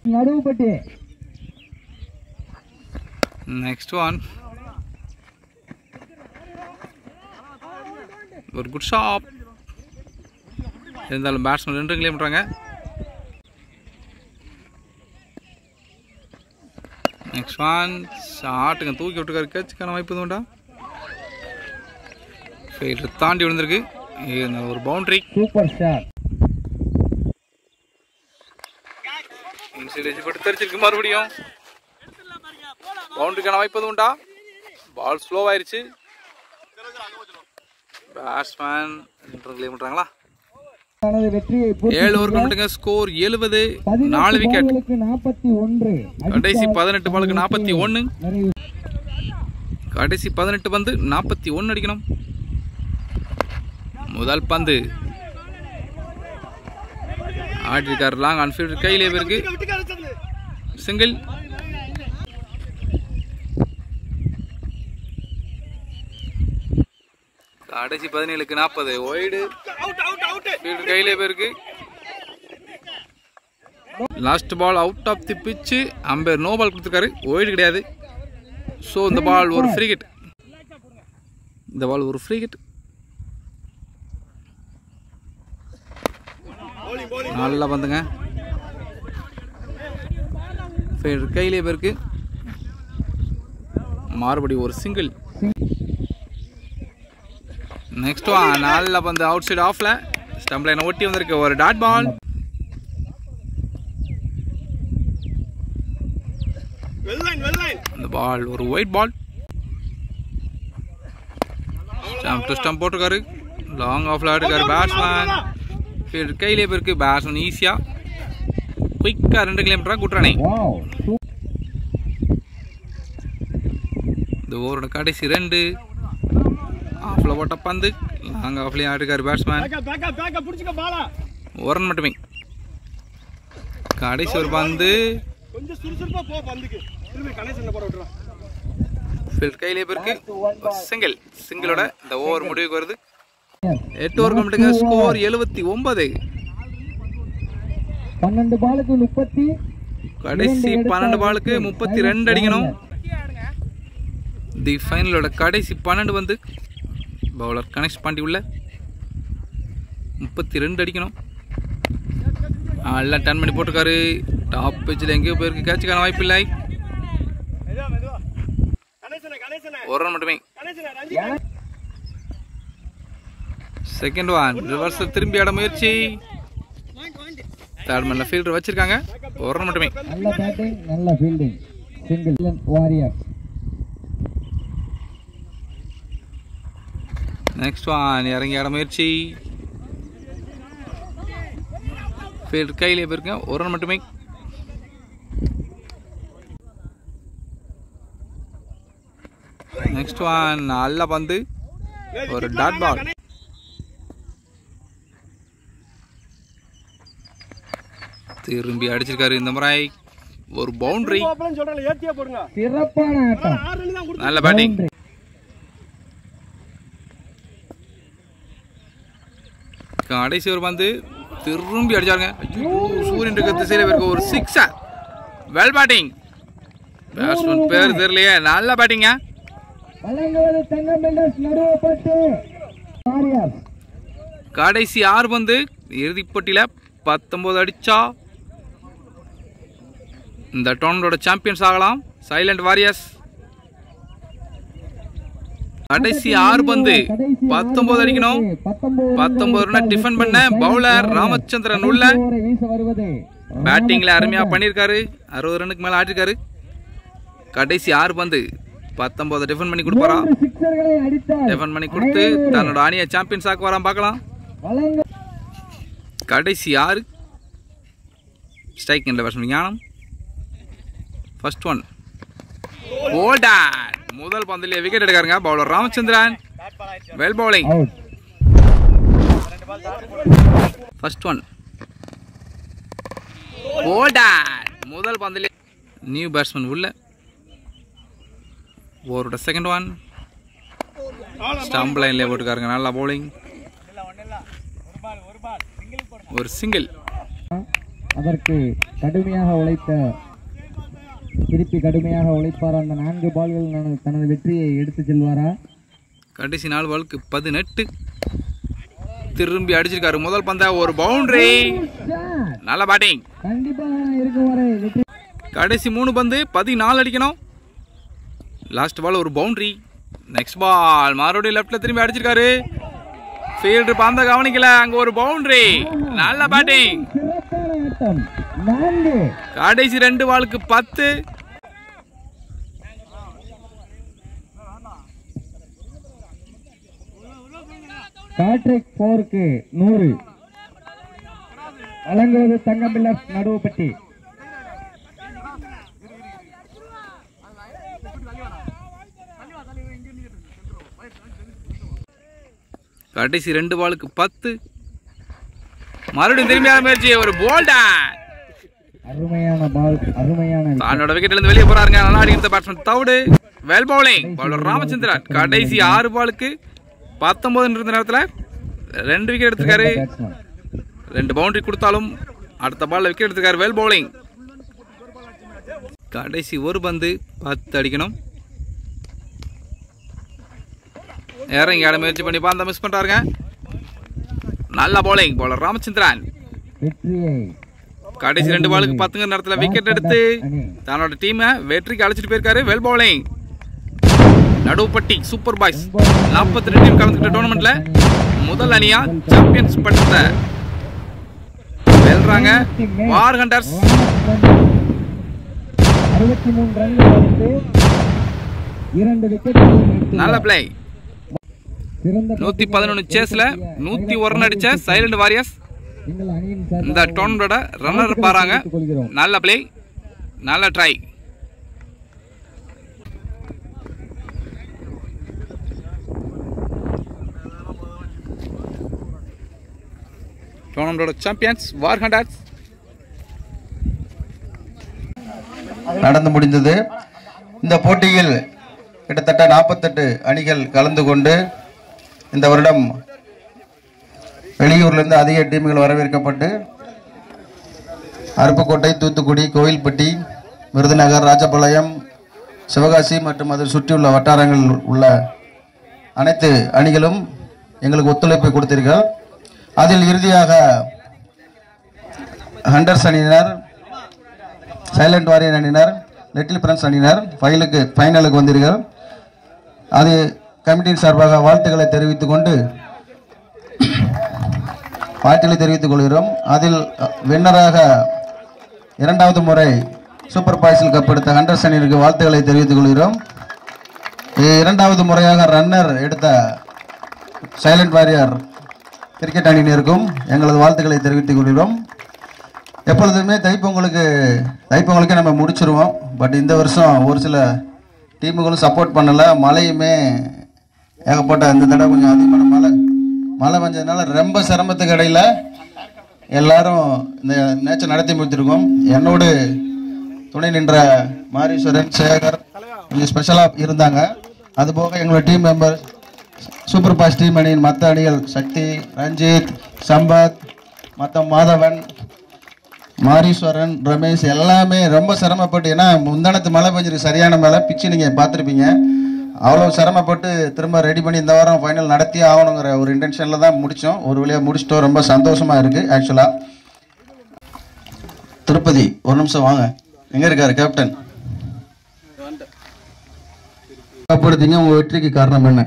நெக்ஸ்ட் ஒன் ஒரு குட் ஷாட். இருந்தாலும் பேட்ஸ்மேன் ரெண்டு கிளியர் பண்றாங்க. நெக்ஸ்ட் ஒன் ஷாட்டுங்க தூக்கி விட்டுருக்காரு. கேட்சுக்கான வாய்ப்பு எதுவும் உண்டா? ஃபீல்டர் தாண்டி விழுந்திருக்கு. ஒரு பவுண்டரி. Super shot. இன்சைட் போட்டு தெரிச்சிருக்கு. மறுபடியும் பவுண்டரிக்கான வாய்ப்பு எதுவும் உண்டா? பால் ஸ்லோ ஆயிருச்சு. பேட்ஸ்மேன் கிளியர் பண்றாங்களா? ஏழு ஓவர் கமிட்டுங்க. ஸ்கோர் எழுபது. நாலு விக்கெட். கடைசி பதினெட்டு பாலுக்கு நாற்பத்தி ஒன்னு. கடைசி பதினெட்டு பந்து நாற்பத்தி ஒன்னு அடிக்கணும். முதல் பந்து ஆடிருக்காரு. லாங் ஆன் ஃபீல்டர் கையிலே இருக்கு. சிங்கிள். கடைசி பதினேழுக்கு நாற்பது. ஒய்டு. ஃபீல்டர் கையிலே போயிருக்கு. Last ball out of the pitch. Umpire no ball கொடுத்துருக்காரு, ஒயிட் கிடையாது. ஸோ இந்த பால் ஒரு ஃப்ரீ ஹிட். இந்த பால் ஒரு ஃப்ரீ ஹிட். நல்லா வந்துங்க. ஃபீல்டர் கையிலே போயிருக்கு. மறுபடி ஒரு சிங்கிள். நெக்ஸ்ட் நல்ல பந்து அவுட் சைடு ஆஃப்ல ஸ்டம்ப் லைனை ஒட்டி வந்திருக்கு. ஒரு டாட் பால். அந்த பால் ஒரு wide ball. Stump to stump போட்டிருக்காரு. லாங் ஆஃப்ல ஆடுக்காரு பேட்ஸ்மேன். ஃபீல்டர் கையிலே போயிருக்கு. பேட்ஸ்மேன் ஈஸியா குயிக்கா ரெண்டு கிலோமீட்டரா குட்ரானே. இந்த ஓவரோட கடைசி ரெண்டு. ஆஃப்ல போட்ட பந்து லாங் ஆஃப்லயும் ஆடுக்காரு பேட்ஸ்மேன். ஒரு ரன் மட்டுமே. கடைசி ஒரு பந்து ஃபீல்டர் கையிலே போயிருக்கு. சிங்கிள். சிங்கிளோட இந்த ஓவர் முடிவுக்கு வருது. எட்டு ஓவர் கம்ப்ளீட்டுங்க. ஸ்கோர் எழுபத்தி ஒன்பது. பன்னெண்டு பாலுக்கு முப்பத்தி கடைசி பன்னெண்டு பாலுக்கு முப்பத்தி ரெண்டு அடிக்கணும். தி ஃபைனலோட கடைசி பன்னெண்டு வந்து பவுலர் கனெக்ட் பண்ணி உள்ள முப்பத்தி ரெண்டு அடிக்கணும். எல்லாம் டர்ன் பண்ணி போட்டிருக்காரு. டாப் பிச்சில் எங்கேயோ போயிருக்கு. கேட்சுக்கான வாய்ப்பு இல்லை. ஒரு ரன் மட்டுமே. செகண்ட் ஒன் ரிவர்ஸ் திரும்பி ஆட முயற்சி. தேர்ட் மேன்ல ஃபீல்டர் வச்சிருக்காங்க. ஒரு ரன் மட்டுமே. நல்ல பேட்டிங், நல்ல fielding. Single warrior. Next one இறங்கி ஆட முயற்சி. ஃபீல்டர் கையிலே போயிருங்க. ஒரு ரன் மட்டுமே. நெக்ஸ்ட் ஒன் நல்ல பந்து. ஒரு டாட் பால். திரும்பி அடிச்சிருக்காரு. இந்த முறை ஒரு பவுண்டரி. சிறப்பான ஆட்டம். நல்ல பேட்டிங். கடைசி ஒரு பந்து திரும்பி அடிச்சாருங்க. சூரியன் இருக்க திசையில இருக்க ஒரு சிக்ஸர். Well batting. பேட்ஸ்மேன் பேர் தெரியலையே. நல்ல பேட்டிங்க. கடைசி ஆறு பந்து இறுதி போட்டியில பத்தொன்பது அடிச்சா இந்த டோர்னமெண்டோட சாம்பியன்ஸ் ஆகலாம் சைலண்ட் வாரியர்ஸ். கடைசி ஆறு பந்து பத்தொன்பது அடிக்கணும். பத்தொன்பது ரன் டிஃபெண்ட் பண்ண பவுலர் ராமச்சந்திரன் உள்ள பேட்டிங்ல அருமையா பண்ணிருக்காரு. அறுபது ரன்னுக்கு மேல ஆட்டிருக்காரு. கடைசி ஆறு பந்து பத்தொன்பது டிஃபெண்ட் பண்ணி கொடுப்பாரா? டிஃபெண்ட் பண்ணி கொடுத்து தன்னோட அணியை சாம்பியன்ஸ் ஆக்க வரான் பார்க்கலாம். கடைசி ஆறு ஸ்ட்ரைக் என்ற batsman Gnanam. First one bowled. முதல் பந்திலே விக்கெட் எடுக்காருங்க bowler Ramachandran. Well bowling. First one bowled. முதல் பந்திலே நியூ பேட்ஸ்மேன் உள்ள. ஓவரோட செகண்ட் ஒன் ஸ்டம்ப் லைன்ல போட்டுக்காருங்க. நல்லா பவுலிங். ஒரு சிங்கிள். அதற்கு கடுமையாக உழைத்த திருப்பி கடுமையாக உழைப்பார். அந்த நான்கு பால்கள் தனது வெற்றியை எடுத்து செல்வாரா? கடைசி நாலு பாலுக்கு பதினெட்டு. திரும்பி அடிச்சிருக்காரு. முதல் பந்தா ஒரு பவுண்டரி. நல்ல பேட்டிங். கடைசி மூணு பந்து பதினாலு அடிக்கணும். லாஸ்ட் பால் ஒரு பவுண்டரி. நெக்ஸ்ட் பால் மறுபடியும் லெப்ட்ல திரும்பி அடிச்சிருக்காரு. ஃபீல்டர் பந்த கவனிக்கல. அங்க ஒரு பவுண்டரி. நல்ல பேட்டிங். கடைசி ரெண்டு பாலுக்கு பத்து. பேட்ரிக் போருக்கு நூறு. வழங்குவது தங்கமில்லர் நடுவுப்பட்டி. கடைசி ரெண்டு பாலுக்கு பத்து. மறுபடியும் திரும்பி முயற்சி. ஒரு போல்டன். அருமையான பால். அருமையான தன்னோட விக்கெட்ல இருந்து வெளியே போறாருங்க. நல்லா அடிக்கிற பேட்ஸ்மேன் தவுடு. Well bowling bowler Ramachandran. கடைசி ஆறு பாலுக்கு பத்தொன்பது இருந்த நேரத்தில் ரெண்டு விக்கெட் எடுத்துக்காரு. ரெண்டு பவுண்டரி கொடுத்தாலும் அடுத்த பால்ல விக்கெட் எடுத்துக்காரு. Well bowling. கடைசி ஒரு பந்து பத்து அடிக்கணும். இறங்கி ஆட முயற்சி பண்ணி பந்த மிஸ் பண்றாருங்க. நல்ல பவுலிங் பவுலர் ராமச்சந்திரன். கடைசி ரெண்டு பாலுக்கு பத்துங்க நேரத்தில் விக்கெட் எடுத்து தன்னோட டீமை வெற்றிக்கு அழைச்சிட்டு போயிருக்காரு. Well bowling. Naduvupatti super boys நாற்பத்தி ரெண்டு டீம் கலந்துக்கிட்ட டோர்னமெண்ட்ல முதல் அணியா சாம்பியன்ஸ் பட்டத்தை வெல்றாங்க வார் ஹண்டர்ஸ். நல்ல பிளே. நூத்தி பதினொன்னு சேஸ்ல நூத்தி ஒரு ரன் அடிச்ச சைலண்ட் வாரியர்ஸ் இந்த டோர்னமெண்டோட ரன்னர் பாராங்க. நல்ல பிளே, நல்ல ட்ரை. டோர்னமெண்டோட சாம்பியன்ஸ் வார் ஹண்டர்ஸ். நடந்து முடிந்தது. இந்த போட்டியில் கிட்டத்தட்ட நாற்பத்தெட்டு அணிகள் கலந்து கொண்டு இந்த வருடம் வெளியூர்லேருந்து அதிக டீம்கள் வரவேற்கப்பட்டு அருப்புக்கோட்டை, தூத்துக்குடி, கோவில்பட்டி, விருதுநகர், ராஜபாளையம், சிவகாசி மற்றும் அதை சுற்றியுள்ள வட்டாரங்கள் உள்ள அனைத்து அணிகளும் எங்களுக்கு ஒத்துழைப்பை கொடுத்தீர்கள். அதில் இறுதியாக ஹண்டர்ஸ் அணியினர், சைலண்ட் வாரியர் அணியினர், லிட்டில் பிரின்ஸ் அணியினர் ஃபைனலுக்கு ஃபைனலுக்கு வந்தீர்கள். அது கமிட்டியின் சார்பாக வாழ்த்துக்களை தெரிவித்துக் கொண்டு வாழ்த்துக்களை தெரிவித்துக் கொள்கிறோம். அதில் வின்னராக இரண்டாவது முறை சூப்பர் பாய்ஸில் கப் எடுத்த ஹண்டர்ஸ் அணியினருக்கு வாழ்த்துக்களை தெரிவித்துக் கொள்கிறோம். இரண்டாவது முறையாக ரன்னர் எடுத்த சைலண்ட் வாரியர் கிரிக்கெட் அணியினருக்கும் எங்களது வாழ்த்துக்களை தெரிவித்துக் கொள்கிறோம். எப்பொழுதுமே தைப்பொங்கலுக்கு தைப்பொங்கலுக்கே நம்ம முடிச்சிருவோம். பட் இந்த வருஷம் ஒரு சில டீமுகளும் சப்போர்ட் பண்ணலை. மழையுமே ஏகப்பட்ட இந்த தடவை கொஞ்சம் அதிகமான மழை மழை பெஞ்சதுனால ரொம்ப சிரமத்துக்கு இடையில் எல்லாரும் இந்த மேட்சை நடத்தி முடித்திருக்கோம். என்னோடு துணை நின்ற மாரீஸ்வரன், சேகர் கொஞ்சம் ஸ்பெஷலாக இருந்தாங்க. அதுபோக எங்களோட டீம் மெம்பர் சூப்பர் பாஸ் டீம் அணியின் மற்ற அணிகள் சக்தி, ரஞ்சித், சம்பத், மற்ற மாதவன், மாரீஸ்வரன், ரமேஷ் எல்லாமே ரொம்ப சிரமப்பட்டு, ஏன்னா முந்தானத்து மழை பெஞ்சிருக்கு, சரியான மழை, பிச்சு நீங்கள் பார்த்துருப்பீங்க. அவ்வளோ சிரமப்பட்டு திரும்ப ரெடி பண்ணி இந்த வாரம் ஃபைனல் நடத்தி ஆகணுங்கிற ஒரு இன்டென்ஷனில் தான் முடித்தோம். ஒரு வழியாக முடிச்சிட்டோம். ரொம்ப சந்தோஷமாக இருக்குது. ஆக்சுவலாக திருப்பதி ஒரு நிமிஷம் வாங்க. எங்கே இருக்காரு கேப்டன்? காப்படுத்தீங்க. உங்கள் வெற்றிக்கு காரணம் என்ன?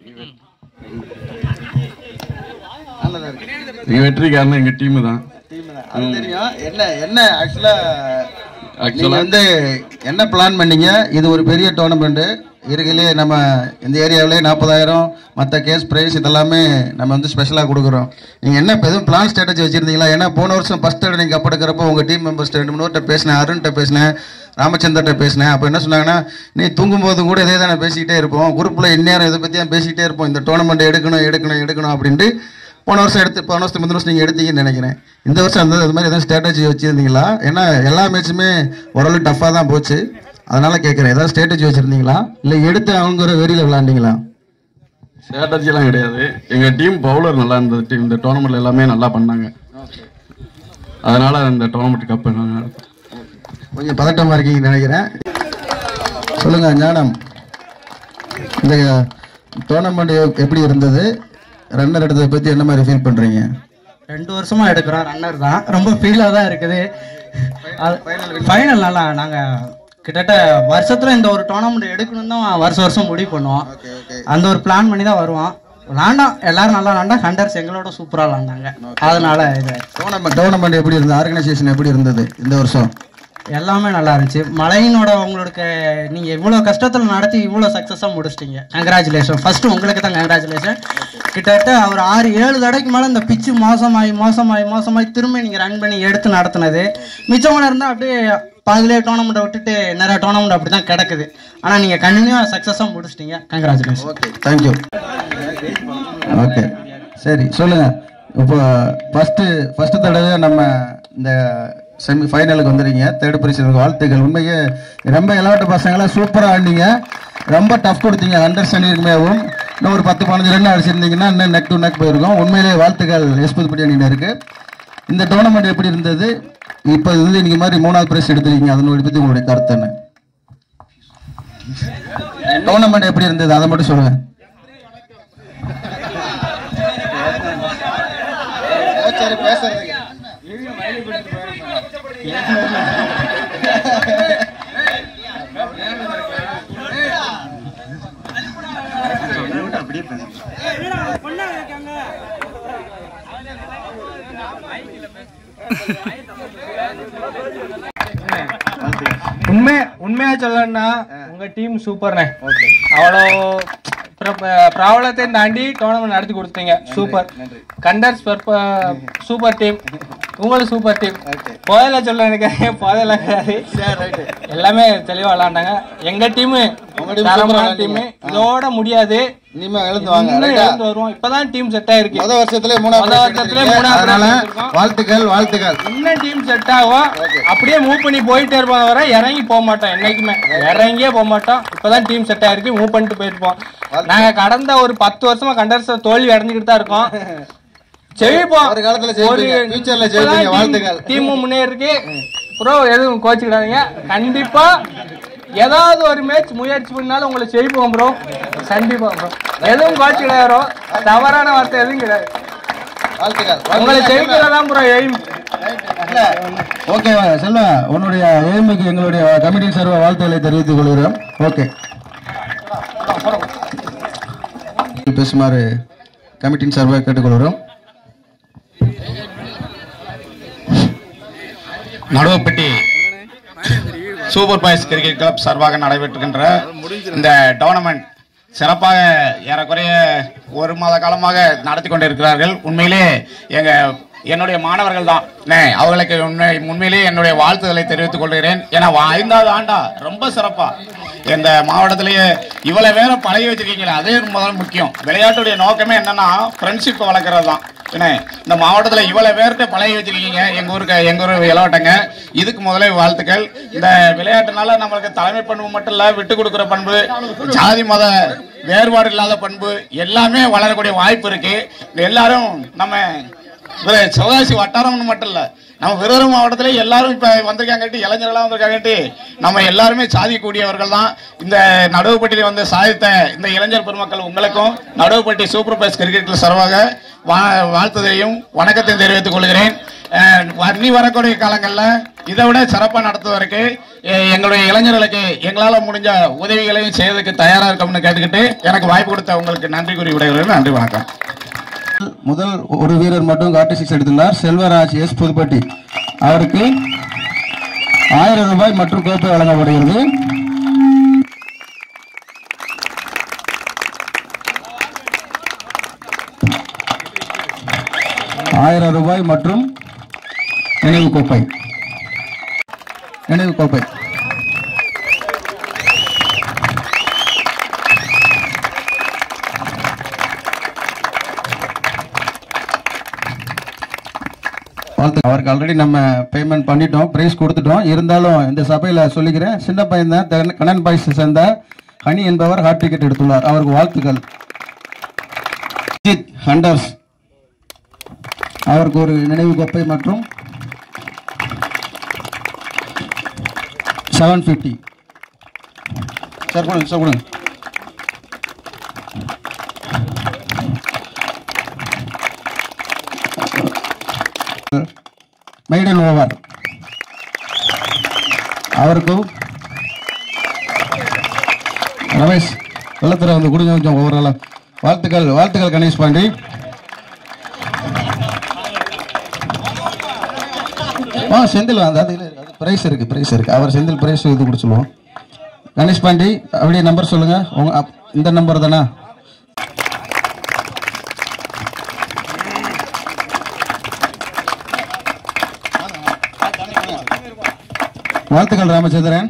எங்க வெற்றி காரணம் எங்க டீம் தான். அது தெரியும். என்ன என்ன ஆக்சுவலா ஆக்சுவலா வந்து என்ன பிளான் பண்ணீங்க? இது ஒரு பெரிய டோர்னமெண்ட் இருக்குலே, நம்ம இந்த ஏரியாவிலே நாற்பதாயிரம் மற்ற கேஸ் ப்ரைஸ் இதெல்லாமே நம்ம வந்து ஸ்பெஷலாக கொடுக்குறோம். நீங்கள் என்ன இப்போ எதுவும் பிளான் ஸ்ட்ராட்டஜி வச்சுருந்தீங்களா? ஏன்னா போன வருஷம் ஃபஸ்ட் இடம் நீங்கள் கப் எடுக்கிறப்போ உங்கள் டீம் மெம்பர்ஸ் ரெண்டு மூணு பேர்கிட்ட பேசினேன், அருண்கிட்ட பேசினேன், ராமச்சந்திரட்ட பேசினேன். அப்போ என்ன சொன்னாங்கன்னா, நீ தூங்கும்போது கூட இதே தானே பேசிக்கிட்டே இருப்போம், குரூப்பில் இந்நேரம் இதை பற்றி தான் பேசிக்கிட்டே இருப்போம், இந்த டோர்னமெண்ட் எடுக்கணும் எடுக்கணும் எடுக்கணும் அப்படின்ட்டு போன வருஷம் எடுத்து போன வருஷத்துக்கு முந்தின வருஷம் நீங்கள் எடுத்தீங்கன்னு நினைக்கிறேன். இந்த வருஷம் அந்த அது மாதிரி எதாவது ஸ்ட்ராட்டஜி வச்சுருந்தீங்களா? ஏன்னா எல்லா மேட்சுமே ஓரளவு டஃப்பாக தான் போச்சு. அதனால் கேட்குறேன், ஏதாவது ஸ்ட்ராட்டஜி வச்சுருந்தீங்களா இல்லை எடுத்து அவங்கிற வெறியில் விளாண்டிங்களா? ஸ்ட்ராட்டஜிலாம் கிடையாது. எங்கள் டீம் பவுலர் நல்லா இருந்தது. டீம் இந்த டோர்னமெண்ட் எல்லாமே நல்லா பண்ணாங்க. அதனால் இந்த டோர்னமெண்ட் கப் பண்ணாங்க. கொஞ்சம் பதட்டமாக இருக்கீங்கன்னு நினைக்கிறேன். சொல்லுங்கள் ஞானம், இந்த டோர்னமெண்ட் எப்படி இருந்தது? ரன்னர் எடுத்ததை பற்றி என்ன மாதிரி ஃபீல் பண்ணுறீங்க? ரெண்டு வருஷமா எடுக்கிறோம், ரன்னர் தான். ரொம்ப ஃபீலாக தான் இருக்குது. ஃபைனல் நல்லா நாங்கள் கிட்டத்தட்ட வருஷத்துல இந்த ஒரு டோர்னமெண்ட் எடுக்கணும் தான் வருஷம் வருஷம் முடிவு பண்ணுவோம். அந்த ஒரு பிளான் பண்ணி தான் வருவோம். விளாண்டோம், எல்லாரும் நல்லா விளாண்டா. ஹண்டர்ஸ் எங்களோட சூப்பராக விளாண்டாங்க. அதனால இது டோர்னமெண்ட் டோர்னமெண்ட் எப்படி இருந்தது? ஆர்கனைசேஷன் எப்படி இருந்தது இந்த வருஷம்? எல்லாமே நல்லா இருந்துச்சு. மழையினோட உங்களுக்கு நீங்கள் இவ்வளோ கஷ்டத்தில் நடத்தி இவ்வளோ சக்ஸஸாக முடிச்சிட்டிங்க. கங்க்ராச்சுலேஷன். ஃபஸ்ட்டு உங்களுக்கு தான் கங்க்ராச்சுலேஷன். கிட்டத்தட்ட ஒரு ஆறு ஏழு தடவைக்கு மேலே இந்த பிச்சு மோசமாகி மோசமாகி மோசமாகி திரும்ப நீங்கள் ரன் பண்ணி எடுத்து நடத்துனது. மிச்சமான இருந்தால் அப்படியே பாதிலே டோர்னமெண்ட்டை விட்டுட்டு நிறைய டோர்னமெண்ட் அப்படி தான் கிடக்குது. ஆனால் நீங்கள் கண்டினியூவாக சக்ஸஸாக முடிச்சிட்டிங்க. கங்க்ராச்சுலேஷன். Okay, thank you. ஓகே, சரி சொல்லுங்கள். இப்போ ஃபஸ்ட்டு ஃபஸ்ட்டு தடவை நம்ம இந்த செமி ஃபைனலுக்கு வந்துடுங்க. தேர்ட் பிரைஸுக்கு வாழ்த்துக்கள். உண்மையே ரொம்ப இளவட்ட பசங்களாம் சூப்பராக ஆடினீங்க. ரொம்ப டஃப் கொடுத்தீங்க ஹண்டர்ஸ் அணிக்குமேவும். இன்னும் ஒரு பத்து பதினஞ்சு ரன் அடிச்சிருந்தீங்கன்னா இன்னும் நெக் டு நெக் போயிருக்கும். உண்மையிலேயே வாழ்த்துக்கள் எஸ் புதுப்பட்டி அணியினருக்கு. இந்த டோர்னமெண்ட் எப்படி இருந்தது? இப்போ வந்து இன்னைக்கு மாதிரி மூணாவது பிரைஸ் எடுத்திருக்கீங்க, அதனுடைய பற்றி உங்களுடைய கருத்து என்ன? டோர்னமெண்ட் எப்படி இருந்தது அதை மட்டும் சொல்லுங்க. உண்மை உண்மையா சொல்லணும்னா உங்க டீம் சூப்பர்ண்ணே. அவ்வளோ ப்ராப்ளத்தையும் தாண்டி டோர்னமெண்ட் நடத்தி கொடுத்தீங்க. சூப்பர். கண்டர்ஸ் சூப்பர் டீம், உங்களுக்கு சூப்பர் டீம். போதையில சொல்ல எனக்கு போதையில எல்லாமே தெளிவா விளையாண்டாங்க. எங்க டீமு தரமான டீம், இதோட முடியாது. இப்பதான் டீம் செட் ஆயிருக்கு. வாழ்த்துக்கள் வாழ்த்துக்கள். இன்னும் டீம் செட் ஆகும். அப்படியே மூவ் பண்ணி போயிட்டே இருப்போம், வர இறங்கி போக மாட்டோம். என்னைக்குமே இறங்கியே போக மாட்டோம். இப்பதான் டீம் செட் ஆயிருக்கு, மூவ் பண்ணிட்டு போயிருப்போம். நாங்க கடந்த ஒரு பத்து வருஷமா கண்டர்ஸ் தோல்வி அடைஞ்சுக்கிட்டு தான் இருக்கோம். ஜெயிப்போம். ஒரு காலத்துல ஃபியூச்சர்ல ஜெயிப்பீங்க. வாழ்த்துக்கள். டீமும் முன்னேறிருக்கு. ப்ரோ எதுவும் கோச்சிக்கிடாதீங்க. கண்டிப்பா ஏதாவது ஒரு மேட்ச் முயற்சி பண்ணாலும் உங்களை ஜெயிப்போம் ப்ரோ. கண்டிப்பா ப்ரோ. எதுவும் கோச்சிக்கிடாதோ, தவறான வார்த்தை எதுவும் கிடையாது. உங்களை ஜெயிக்கிறதான் ப்ரோ எய்ம். ஓகே செல்வா, உன்னுடைய எய்முக்கு எங்களுடைய கமிட்டி சார்பாக வாழ்த்துக்களை தெரிவித்துக் கொள்கிறோம். ஓகே, பேசுமாறு கமிட்டியின் சார்பாக கேட்டுக்கொள்கிறோம். Naduvapatti super boys cricket club சார்பாக நடைபெற்றுகின்ற இந்த டோர்னமெண்ட் சிறப்பாக ஏறக்குறைய ஒரு மாத காலமாக நடத்தி கொண்டிருக்கிறார்கள். உண்மையிலே எங்க என்னுடைய மாணவர்கள் தான். அவர்களுக்கு உண்மை உண்மையிலேயே என்னுடைய வாழ்த்துக்களை தெரிவித்துக் கொள்கிறேன். ஏன்னா ஐந்தாவது ஆண்டா ரொம்ப சிறப்பா இந்த மாவட்டத்திலேயே இவ்வளவு பேரை பழகி வச்சிருக்கீங்களா, அதே முதல் முக்கியம். விளையாட்டுடைய நோக்கமே என்னன்னா ஃப்ரெண்ட்ஷிப் வளர்க்கறது தான். என்ன இந்த மாவட்டத்தில் இவ்வளவு பேர்கிட்ட பழகி வச்சிருக்கீங்க. எங்க ஊருக்கு எங்க ஊர் விளையாட்டங்க, இதுக்கு முதலே வாழ்த்துக்கள். இந்த விளையாட்டுனால நம்மளுக்கு தலைமை பண்பு மட்டும் இல்ல, விட்டு கொடுக்குற பண்பு, ஜாதி மத வேறுபாடு இல்லாத பண்பு எல்லாமே வளரக்கூடிய வாய்ப்பு இருக்கு. எல்லாரும் நம்ம சிவகாசி வட்டாரம்னு மட்டும் இல்ல, நம்ம விருதுநகர் மாவட்டத்திலே எல்லாரும் இப்ப வந்திருக்காங்கட்டி, இளைஞர்களா வந்திருக்காங்கட்டி நம்ம எல்லாருமே சாதிக்கக்கூடியவர்கள் தான். இந்த நடுவுப்பட்டியில் வந்து சாதித்த இந்த இளைஞர் பெருமக்கள் உங்களுக்கும் நடுவுப்பட்டி சூப்பர் பாய்ஸ் கிரிக்கெட் சார்பாக வாழ்த்துதையும் வணக்கத்தையும் தெரிவித்துக் கொள்கிறேன். இனி வரக்கூடிய காலங்களில் இதை விட சிறப்பாக நடத்துவதற்கு எங்களுடைய இளைஞர்களுக்கு எங்களால் முடிஞ்ச உதவிகளையும் செய்வதற்கு தயாராக இருக்கோம்னு கேட்டுக்கிட்டு எனக்கு வாய்ப்பு கொடுத்த உங்களுக்கு நன்றி கூறி விடைகிறேன். நன்றி, வணக்கம். முதல் ஒரு வீரர் மட்டும் காட்டி சிக்ஸ் எடுத்துள்ளார். செல்வராஜ் எஸ் புதுப்பட்டி, அவருக்கு ஆயிரம் ரூபாய் மற்றும் கோப்பை வழங்கப்படுகிறது. ஆயிரம் ரூபாய் மற்றும் நினைவு கோப்பை நினைவு கோப்பை அவருக்கு ஆல்ரெடி நம்ம பேமெண்ட் பண்ணிட்டோம், பிரைஸ் கொடுத்துட்டோம். இருந்தாலும் இந்த சபையில் சொல்லிக்கிறேன், சின்ன பையன் தான், கண்ணன் பாய்ஸ் சேர்ந்த ஹனி என்பவர் ஹாட் டிக்கெட் எடுத்துள்ளார். அவருக்கு வாழ்த்துக்கள். ஹண்டர்ஸ், அவருக்கு ஒரு நினைவு கோப்பை மற்றும் செவன் பிப்டி சார் கொடுங்க சார் கொடுங்க. மெய்டன் ஓவர், அவருக்கும் ரமேஷ் வெள்ளத்துறை வந்து கொடுங்க கொஞ்சம் ஓவரால். வாழ்த்துக்கள் வாழ்த்துக்கள் கணேஷ் பாண்டி. ஆ செந்தில் அந்த அது பிரைஸ் இருக்கு பிரைஸ் இருக்கு அவர் செந்தில் பிரைஸ் இது கொடுத்துருவோம். கணேஷ் பாண்டி அப்படியே நம்பர் சொல்லுங்க. உங்க இந்த நம்பர் தானே? வாழ்த்துக்கள் ராமச்சந்திரன்.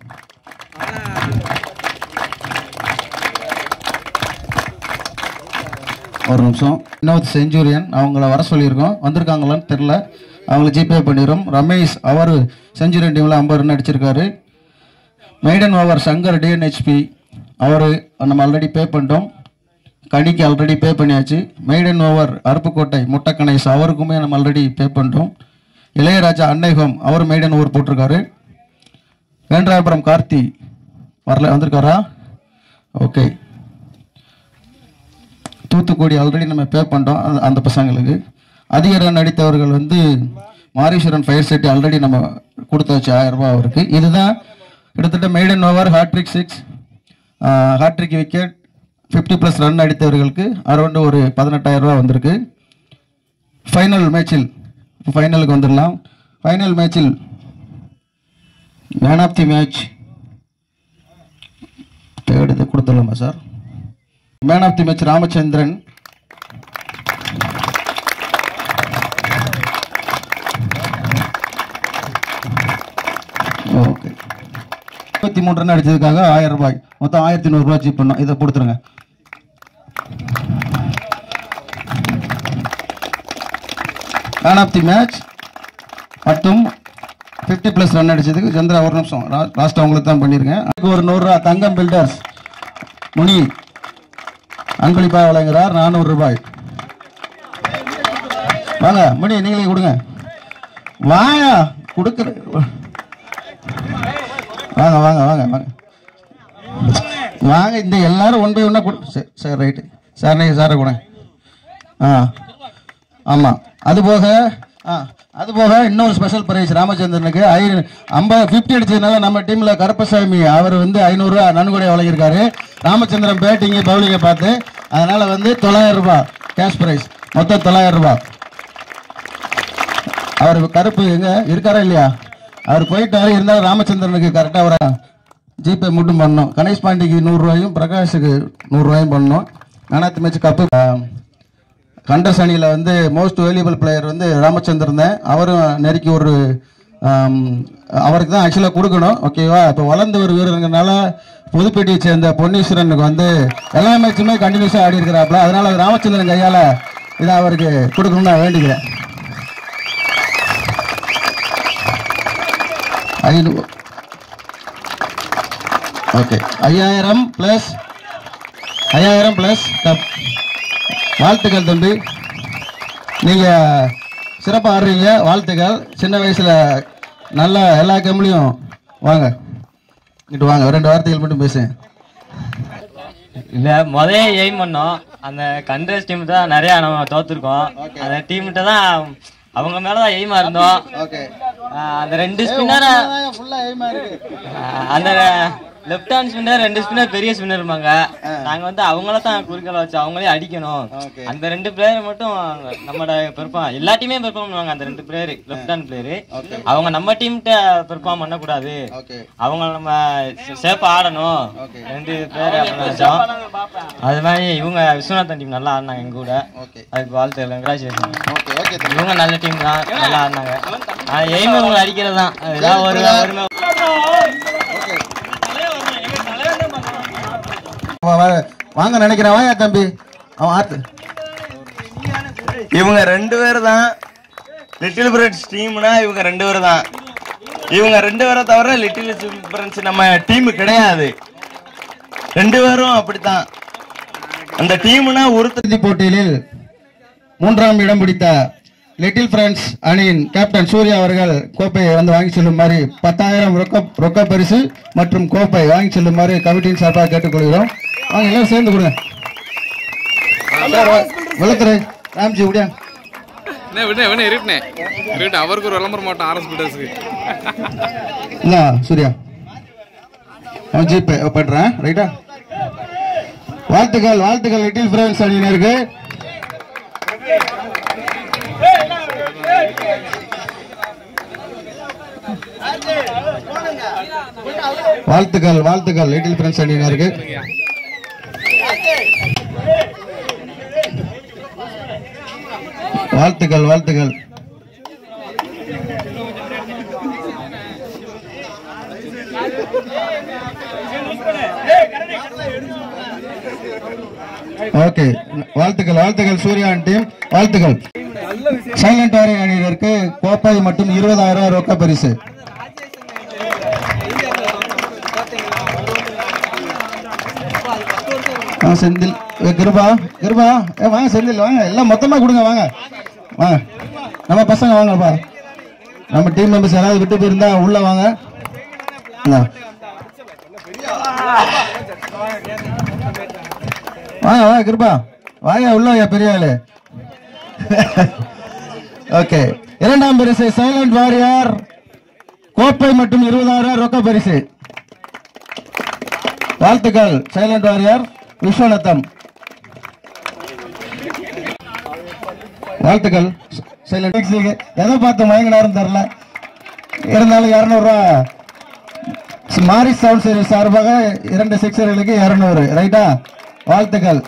ஒரு நிமிஷம், இன்னொரு செஞ்சுரியன் அவங்கள வர சொல்லியிருக்கோம், வந்திருக்காங்களான்னு தெரில, அவங்களை ஜிபே பண்ணிடுறோம். ரமேஷ் அவர் செஞ்சுரியன் டீமில் ஐம்பது ரன் அடிச்சிருக்காரு. மெய்டன் ஓவர் சங்கர் டிஎன்ஹெச்பி அவர் நம்ம ஆல்ரெடி பே பண்ணிட்டோம். கனிக்கு ஆல்ரெடி பே பண்ணியாச்சு. மெய்டன் ஓவர் அருப்புக்கோட்டை முட்டக்கணேஷ் அவருக்குமே நம்ம ஆல்ரெடி பே பண்ணிட்டோம். இளையராஜா அன்னைகம் அவர் மெய்டன் ஓவர் போட்டிருக்காரு. வேண்டராபுரம் கார்த்தி வரல, வந்திருக்காரா? ஓகே. தூத்துக்குடி ஆல்ரெடி நம்ம பே பண்ணிட்டோம் அந்த அந்த பசங்களுக்கு. அதிக ரன் அடித்தவர்கள் வந்து மாரீஸ்வரன் ஃபயர் செட்டி ஆல்ரெடி நம்ம கொடுத்தாச்சு ஆயிரம் ரூபாய் அவருக்கு. இதுதான் கிட்டத்தட்ட maiden over hattrick six hattrick wicket fifty plus run அடித்தவர்களுக்கு அரௌண்டு ஒரு பதினெட்டாயிரம் ரூபா வந்திருக்கு. ஃபைனல் மேட்சில் ஃபைனலுக்கு வந்துடலாம். ஃபைனல் மேட்சில் man of the match third இது கொடுத்துடலாமா sir? Man of the match Ramachandran. Okay. இருபத்தி மூணு ரன் அடிச்சதுக்காக ஆயிரம் ரூபாய், மொத்தம் ஆயிரத்தி நூறு ரூபாய் ஜீப் பண்ணோம். இதை கொடுத்துருங்க. மேன் ஆஃப் தி மேட்ச் மற்றும் ஃபிஃப்டி ப்ளஸ் ரன் அடிச்சதுக்கு சந்திரா ஒரு நிமிஷம் லாஸ்ட் அவங்களுக்கு தான் பண்ணியிருக்கேன். அதுக்கு ஒரு நூறுரூவா தங்கம் பில்டர்ஸ் முனி அன்பளிப்பாக வழங்குகிறார் நானூறு ரூபாய். வாங்க முனி நீங்களே கொடுங்க. வாங்க கொடுக்குற வாங்க வாங்க வாங்க வாங்க வாங்க இந்த எல்லாரும் ஒன் பை ஒன்னா கொடு. சரி சரி ரைட்டு சார், நீங்கள் சாரை கொடுங்க. ஆ ஆமாம். அதுபோக ஆ அதுபோக இன்னொரு ஸ்பெஷல் ப்ரைஸ் ராமச்சந்திரனுக்கு ஐ ஐம்பது ஃபிஃப்டி அடிச்சதுனால நம்ம டீமில் கருப்பசாமி அவர் வந்து ஐநூறுரூவா நன்கொடை வழங்கியிருக்காரு. ராமச்சந்திரன் பேட்டிங்கு பவுலிங்கை பார்த்து, அதனால் வந்து தொள்ளாயிரம் ரூபாய் கேஷ் ப்ரைஸ், மொத்தம் தொள்ளாயிரம் ரூபாய். அவர் கருப்பு எங்கே இருக்காரா இல்லையா? அவர் போயிட்டாரு. இருந்தாலும் ராமச்சந்திரனுக்கு கரெக்டாக அவரை ஜிபே மட்டும் பண்ணோம். கணேஷ் பாண்டிக்கு நூறுரூவாயும் பிரகாஷுக்கு நூறுரூவாயும் பண்ணோம். மேனாத்து மேட்ச் கப்பு கண்டஸ் அணியில் வந்து மோஸ்ட் வேல்யூபிள் பிளேயர் வந்து ராமச்சந்திரன் தான். அவரும் நெருக்கி ஒரு அவருக்கு தான் ஆக்சுவலாக கொடுக்கணும். ஓகேவா? இப்போ வளர்ந்து ஒரு வீரருங்கிறனால புதுப்பேட்டையை சேர்ந்த பொன்னீஸ்வரனுக்கு வந்து எல்லா மேட்சுமே கண்டினியூஸாக ஆடி இருக்கிறாப்புல. அதனால ராமச்சந்திரன் கையால் இதை அவருக்கு கொடுக்கணும்னு நான் வேண்டிக்கிறேன். ஐநூறு ஓகே. ஐயாயிரம் பிளஸ் ஐயாயிரம் பிளஸ் கப். வாழ்த்துக்கள் தம்பி, நீங்கள் சிறப்பாக ஆடுறீங்க. வாழ்த்துக்கள். சின்ன வயசில் நல்லா எல்லா கேம்லையும் வாங்க, இங்கிட்டு வாங்க, ரெண்டு வார்த்தைகள் மட்டும் பேசுங்க. இல்லை முதல்ல எய்ம் பண்ணோம். அந்த கண்ட்ரஸ் டீம் தான் நிறையா நம்ம தோத்துருக்கோம். அந்த டீம்கிட்ட தான் அவங்க மேலதான் எய்மா இருந்தோம். அந்த ரெண்டு ஸ்பின்னர் அந்த லெஃப்ட் ஹேண்ட் ஸ்பின்னர் ரெண்டு ஸ்பின்னர் பெரிய ஸ்பின்னர் இருப்பாங்க. நாங்க வந்து அவங்கள தான் குறுக்கல வச்சு அவங்களே அடிக்கணும். அந்த ரெண்டு பிளேயர் மட்டும் நம்மளோட பெர்ஃபார்ம் எல்லா டீமே பெர்ஃபார்ம் பண்ணுவாங்க. அந்த ரெண்டு பிளேயர் லெஃப்ட் ஹேண்ட் பிளேயரு அவங்க நம்ம டீம்கிட்ட பெர்ஃபார்ம் பண்ணக்கூடாது, அவங்க நம்ம சேஃபா ஆடணும் ரெண்டு பிளேயர் அப்படின்னு நினைச்சோம். அது மாதிரி இவங்க விஸ்வநாதன் டீம் நல்லா ஆடினாங்க எங்க கூட. அதுக்கு வாழ்த்துக்கள், கங்க்ராச்சுலேஷன். இவங்க நல்ல டீம் தான், நல்லா ஆடினாங்க. எய்ம் இவங்க அடிக்கிறது தான். ஏதாவது ஒரு வாங்க நினைக்கிறேன். வாங்க தம்பி. அவன் ஆத்து இவங்க ரெண்டு பேர் தான் லிட்டில் பிரெண்ட்ஸ் டீம்னா இவங்க ரெண்டு பேர் தான். இவங்க ரெண்டு பேரை தவிர லிட்டில் பிரெண்ட்ஸ் நம்ம டீம் கிடையாது. ரெண்டு பேரும் அப்படித்தான். அந்த டீம்னா உறுதி போட்டியில் மூன்றாம் இடம் பிடித்த லிட்டில் பிரெண்ட்ஸ் அணியின் கேப்டன் சூர்யா அவர்கள் கோப்பையை வந்து வாங்கி செல்லுமாறு பத்தாயிரம் ரொக்க ரொக்க பரிசு மற்றும் கோப்பை வாங்கி செல்லுமாறு கமிட்டியின் சார்பாக கேட்டுக்கொள்கிறோம். வாங்க எல்லாரும் சேர்ந்து கொடுங்க. வளர்த்துறை ராம்ஜி விடியா அவருக்கு ஒரு விளம்பர மாட்டோம் ஆர்எஸ் பில்டர்ஸ்க்கு. சூர்யா அவன் ஜிபே பண்றேன். ரைட்டா? வாழ்த்துக்கள், வாழ்த்துக்கள் லிட்டில் பிரெண்ட்ஸ் அணியினருக்கு. வாழ்த்துக்கள், வாழ்த்துக்கள் லிட்டில் பிரெண்ட்ஸ் அணியினருக்கு. வாழ்த்துக்கள், வாழ்த்துக்கள். ஓகே, வாழ்த்துக்கள், வாழ்த்துக்கள் சூர்யா டீம், வாழ்த்துக்கள். சைலண்ட் வாரியர் அணியினருக்கு கோப்பை மற்றும் இருபதாயிரம் ரூபாய் ரொக்க பரிசு. ஆ செந்தில் ஏ, கிருபா கிருபா ஏ வாங்க செந்தில் வாங்க எல்லாம் மொத்தமாக கொடுங்க வாங்க வாங்க நம்ம பசங்க வாங்கப்பா நம்ம டீம் மெம்பர்ஸ் யாராவது விட்டு போயிருந்தா உள்ள வாங்க இந்தா. வாங்க வாங்க கிருபா வாங்க உள்ள வாங்க பெரிய ஆளு ஓகே இரண்டாம் பரிசு சைலண்ட் வாரியர் கோப்பை மற்றும் இருபதாயிரம் ரொக்க பரிசு வாழ்த்துக்கள் சைலண்ட் வாரியர் விஸ்வநாதம் வாழ்த்துக்கள் சைலண்ட் எதை பார்த்து மயங்கினாரும் தெரியல இருந்தாலும் இரநூறுவா மாரி சவுண்ட் சர்வீஸ் சார்பாக இரண்டு சிக்ஸர்களுக்கு இருநூறு ரைட்டா வாழ்த்துக்கள்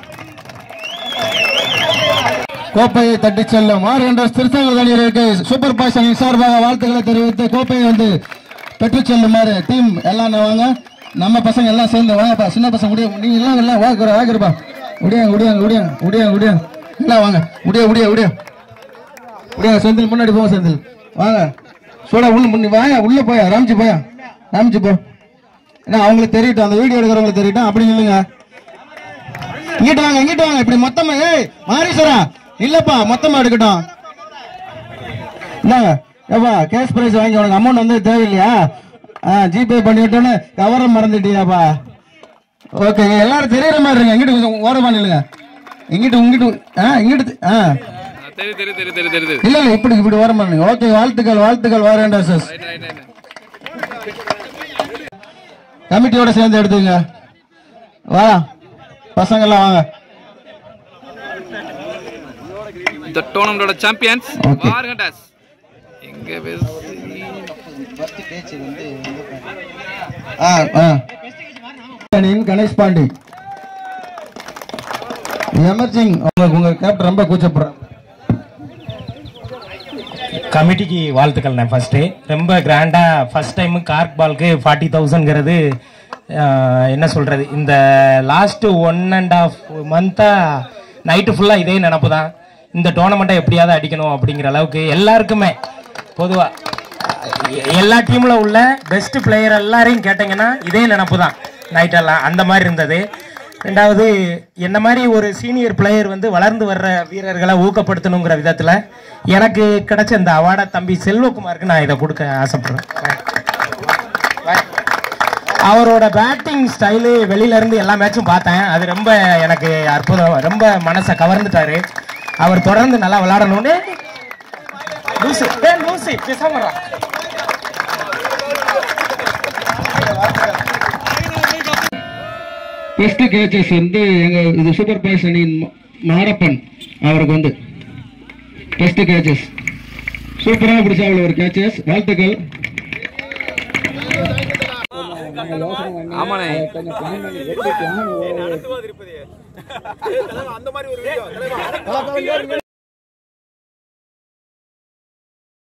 கோப்பையை தட்டி செல்லும் ஆறு என்ற திருச்செங்கல் அணியினருக்கு சூப்பர் பாய்ஸ் அணியின் சார்பாக வாழ்த்துக்களை தெரிவித்து கோப்பையை வந்து பெற்று செல்லுமாறு டீம் எல்லாம் வாங்க நம்ம பசங்க எல்லாம் சேர்ந்து வாங்கப்பா சின்ன பசங்க முடிய நீங்க எல்லாம் எல்லாம் வாக்குற வாக்குறப்பா முடியாங்க முடியாங்க முடியாங்க முடியாங்க முடியாங்க எல்லாம் வாங்க முடிய முடிய முடிய முடியாங்க செந்தில் முன்னாடி போங்க செந்தில் வாங்க சோடா உள்ள முன்னி வாங்க உள்ள போயா ராமிச்சு போயா ராமிச்சு போ ஏன்னா அவங்களுக்கு தெரியட்டும் அந்த வீடியோ எடுக்கிறவங்களுக்கு தெரியட்டும் அப்படி இல்லைங்க இங்கிட்டு வாங்க இங்கிட்டு வாங்க இப்படி மொத்தமா ஏய் மாரீஸ்வரா இல்லப்பா மொத்தமா எடுக்கட்டும் இந்தாங்க ஏப்பா கேஷ் பிரைஸ் வாங்கி உனக்கு அமௌண்ட் வந்து தேவையில்லையா ஜிபே பண்ணிவிட்டோன்னு கவரை மறந்துட்டியாப்பா ஓகே எல்லாரும் தெரியற மாதிரி இருங்க இங்கிட்டு கொஞ்சம் ஓரமா நில்லுங்க இங்கிட்டு இங்கிட்டு ஆ இங்கிட்டு ஆ இல்ல இல்ல இப்படி இப்படி ஓரமா நில்லுங்க ஓகே வாழ்த்துக்கள் வாழ்த்துக்கள் வாரண்டர்ஸ் கமிட்டியோட சேர்ந்து எடுத்துங்க வா பசங்க எல்லாம் வாங்க இந்த டோர்னமெண்டோட சாம்பியன்ஸ் வார்கண்டாஸ் எங்க ஆ ஆ கணேஷ் பாண்டி எமர்ஜிங் உங்களுக்கு உங்க கேப்டன் ரொம்ப கூச்சப்படுறாங்க கமிட்டிக்கு வாழ்த்துக்கள்ண்ணே ஃபர்ஸ்ட்டு ரொம்ப கிராண்டாக ஃபர்ஸ்ட் டைமு கார்க் பால்க்கு ஃபார்ட்டி தௌசண்ட்ங்கிறது என்ன சொல்கிறது இந்த லாஸ்ட்டு ஒன் அண்ட் ஆஃப் மந்த்தாக நைட்டு ஃபுல்லாக இதே நினப்பு தான் இந்த டோர்னமெண்ட்டை எப்படியாவது அடிக்கணும் அப்படிங்கிற அளவுக்கு எல்லாருக்குமே பொதுவாக எல்லா டீமில் உள்ள பெஸ்ட் பிளேயர் எல்லாரையும் கேட்டிங்கன்னா இதே நினப்பு தான் நைட்டெல்லாம் அந்த மாதிரி இருந்தது. ரெண்டாவது என்ன மாதிரி ஒரு சீனியர் பிளேயர் வந்து வளர்ந்து வர்ற வீரர்களை ஊக்கப்படுத்தணுங்கிற விதத்தில் எனக்கு கிடைச்ச இந்த அவார்டை தம்பி செல்வகுமாருக்கு நான் இதை கொடுக்க ஆசைப்படுறேன். அவரோட பேட்டிங் ஸ்டைலு வெளியிலேருந்து எல்லா மேட்சும் பார்த்தேன். அது ரொம்ப எனக்கு அற்புதம், ரொம்ப மனசை கவர்ந்துட்டாரு. அவர் தொடர்ந்து நல்லா விளையாடணும்னு லூசி ஏ லூசி பேசாம பெஸ்ட் கேச்சஸ் வந்து எங்க இது சூப்பர் பாய்ஸ் அணியின் மாரப்பன் அவருக்கு வந்து பெஸ்ட் கேச்சஸ் சூப்பராக பிடிச்சாவில் ஒரு கேச்சஸ் வாழ்த்துக்கள். ஆமாண்ணே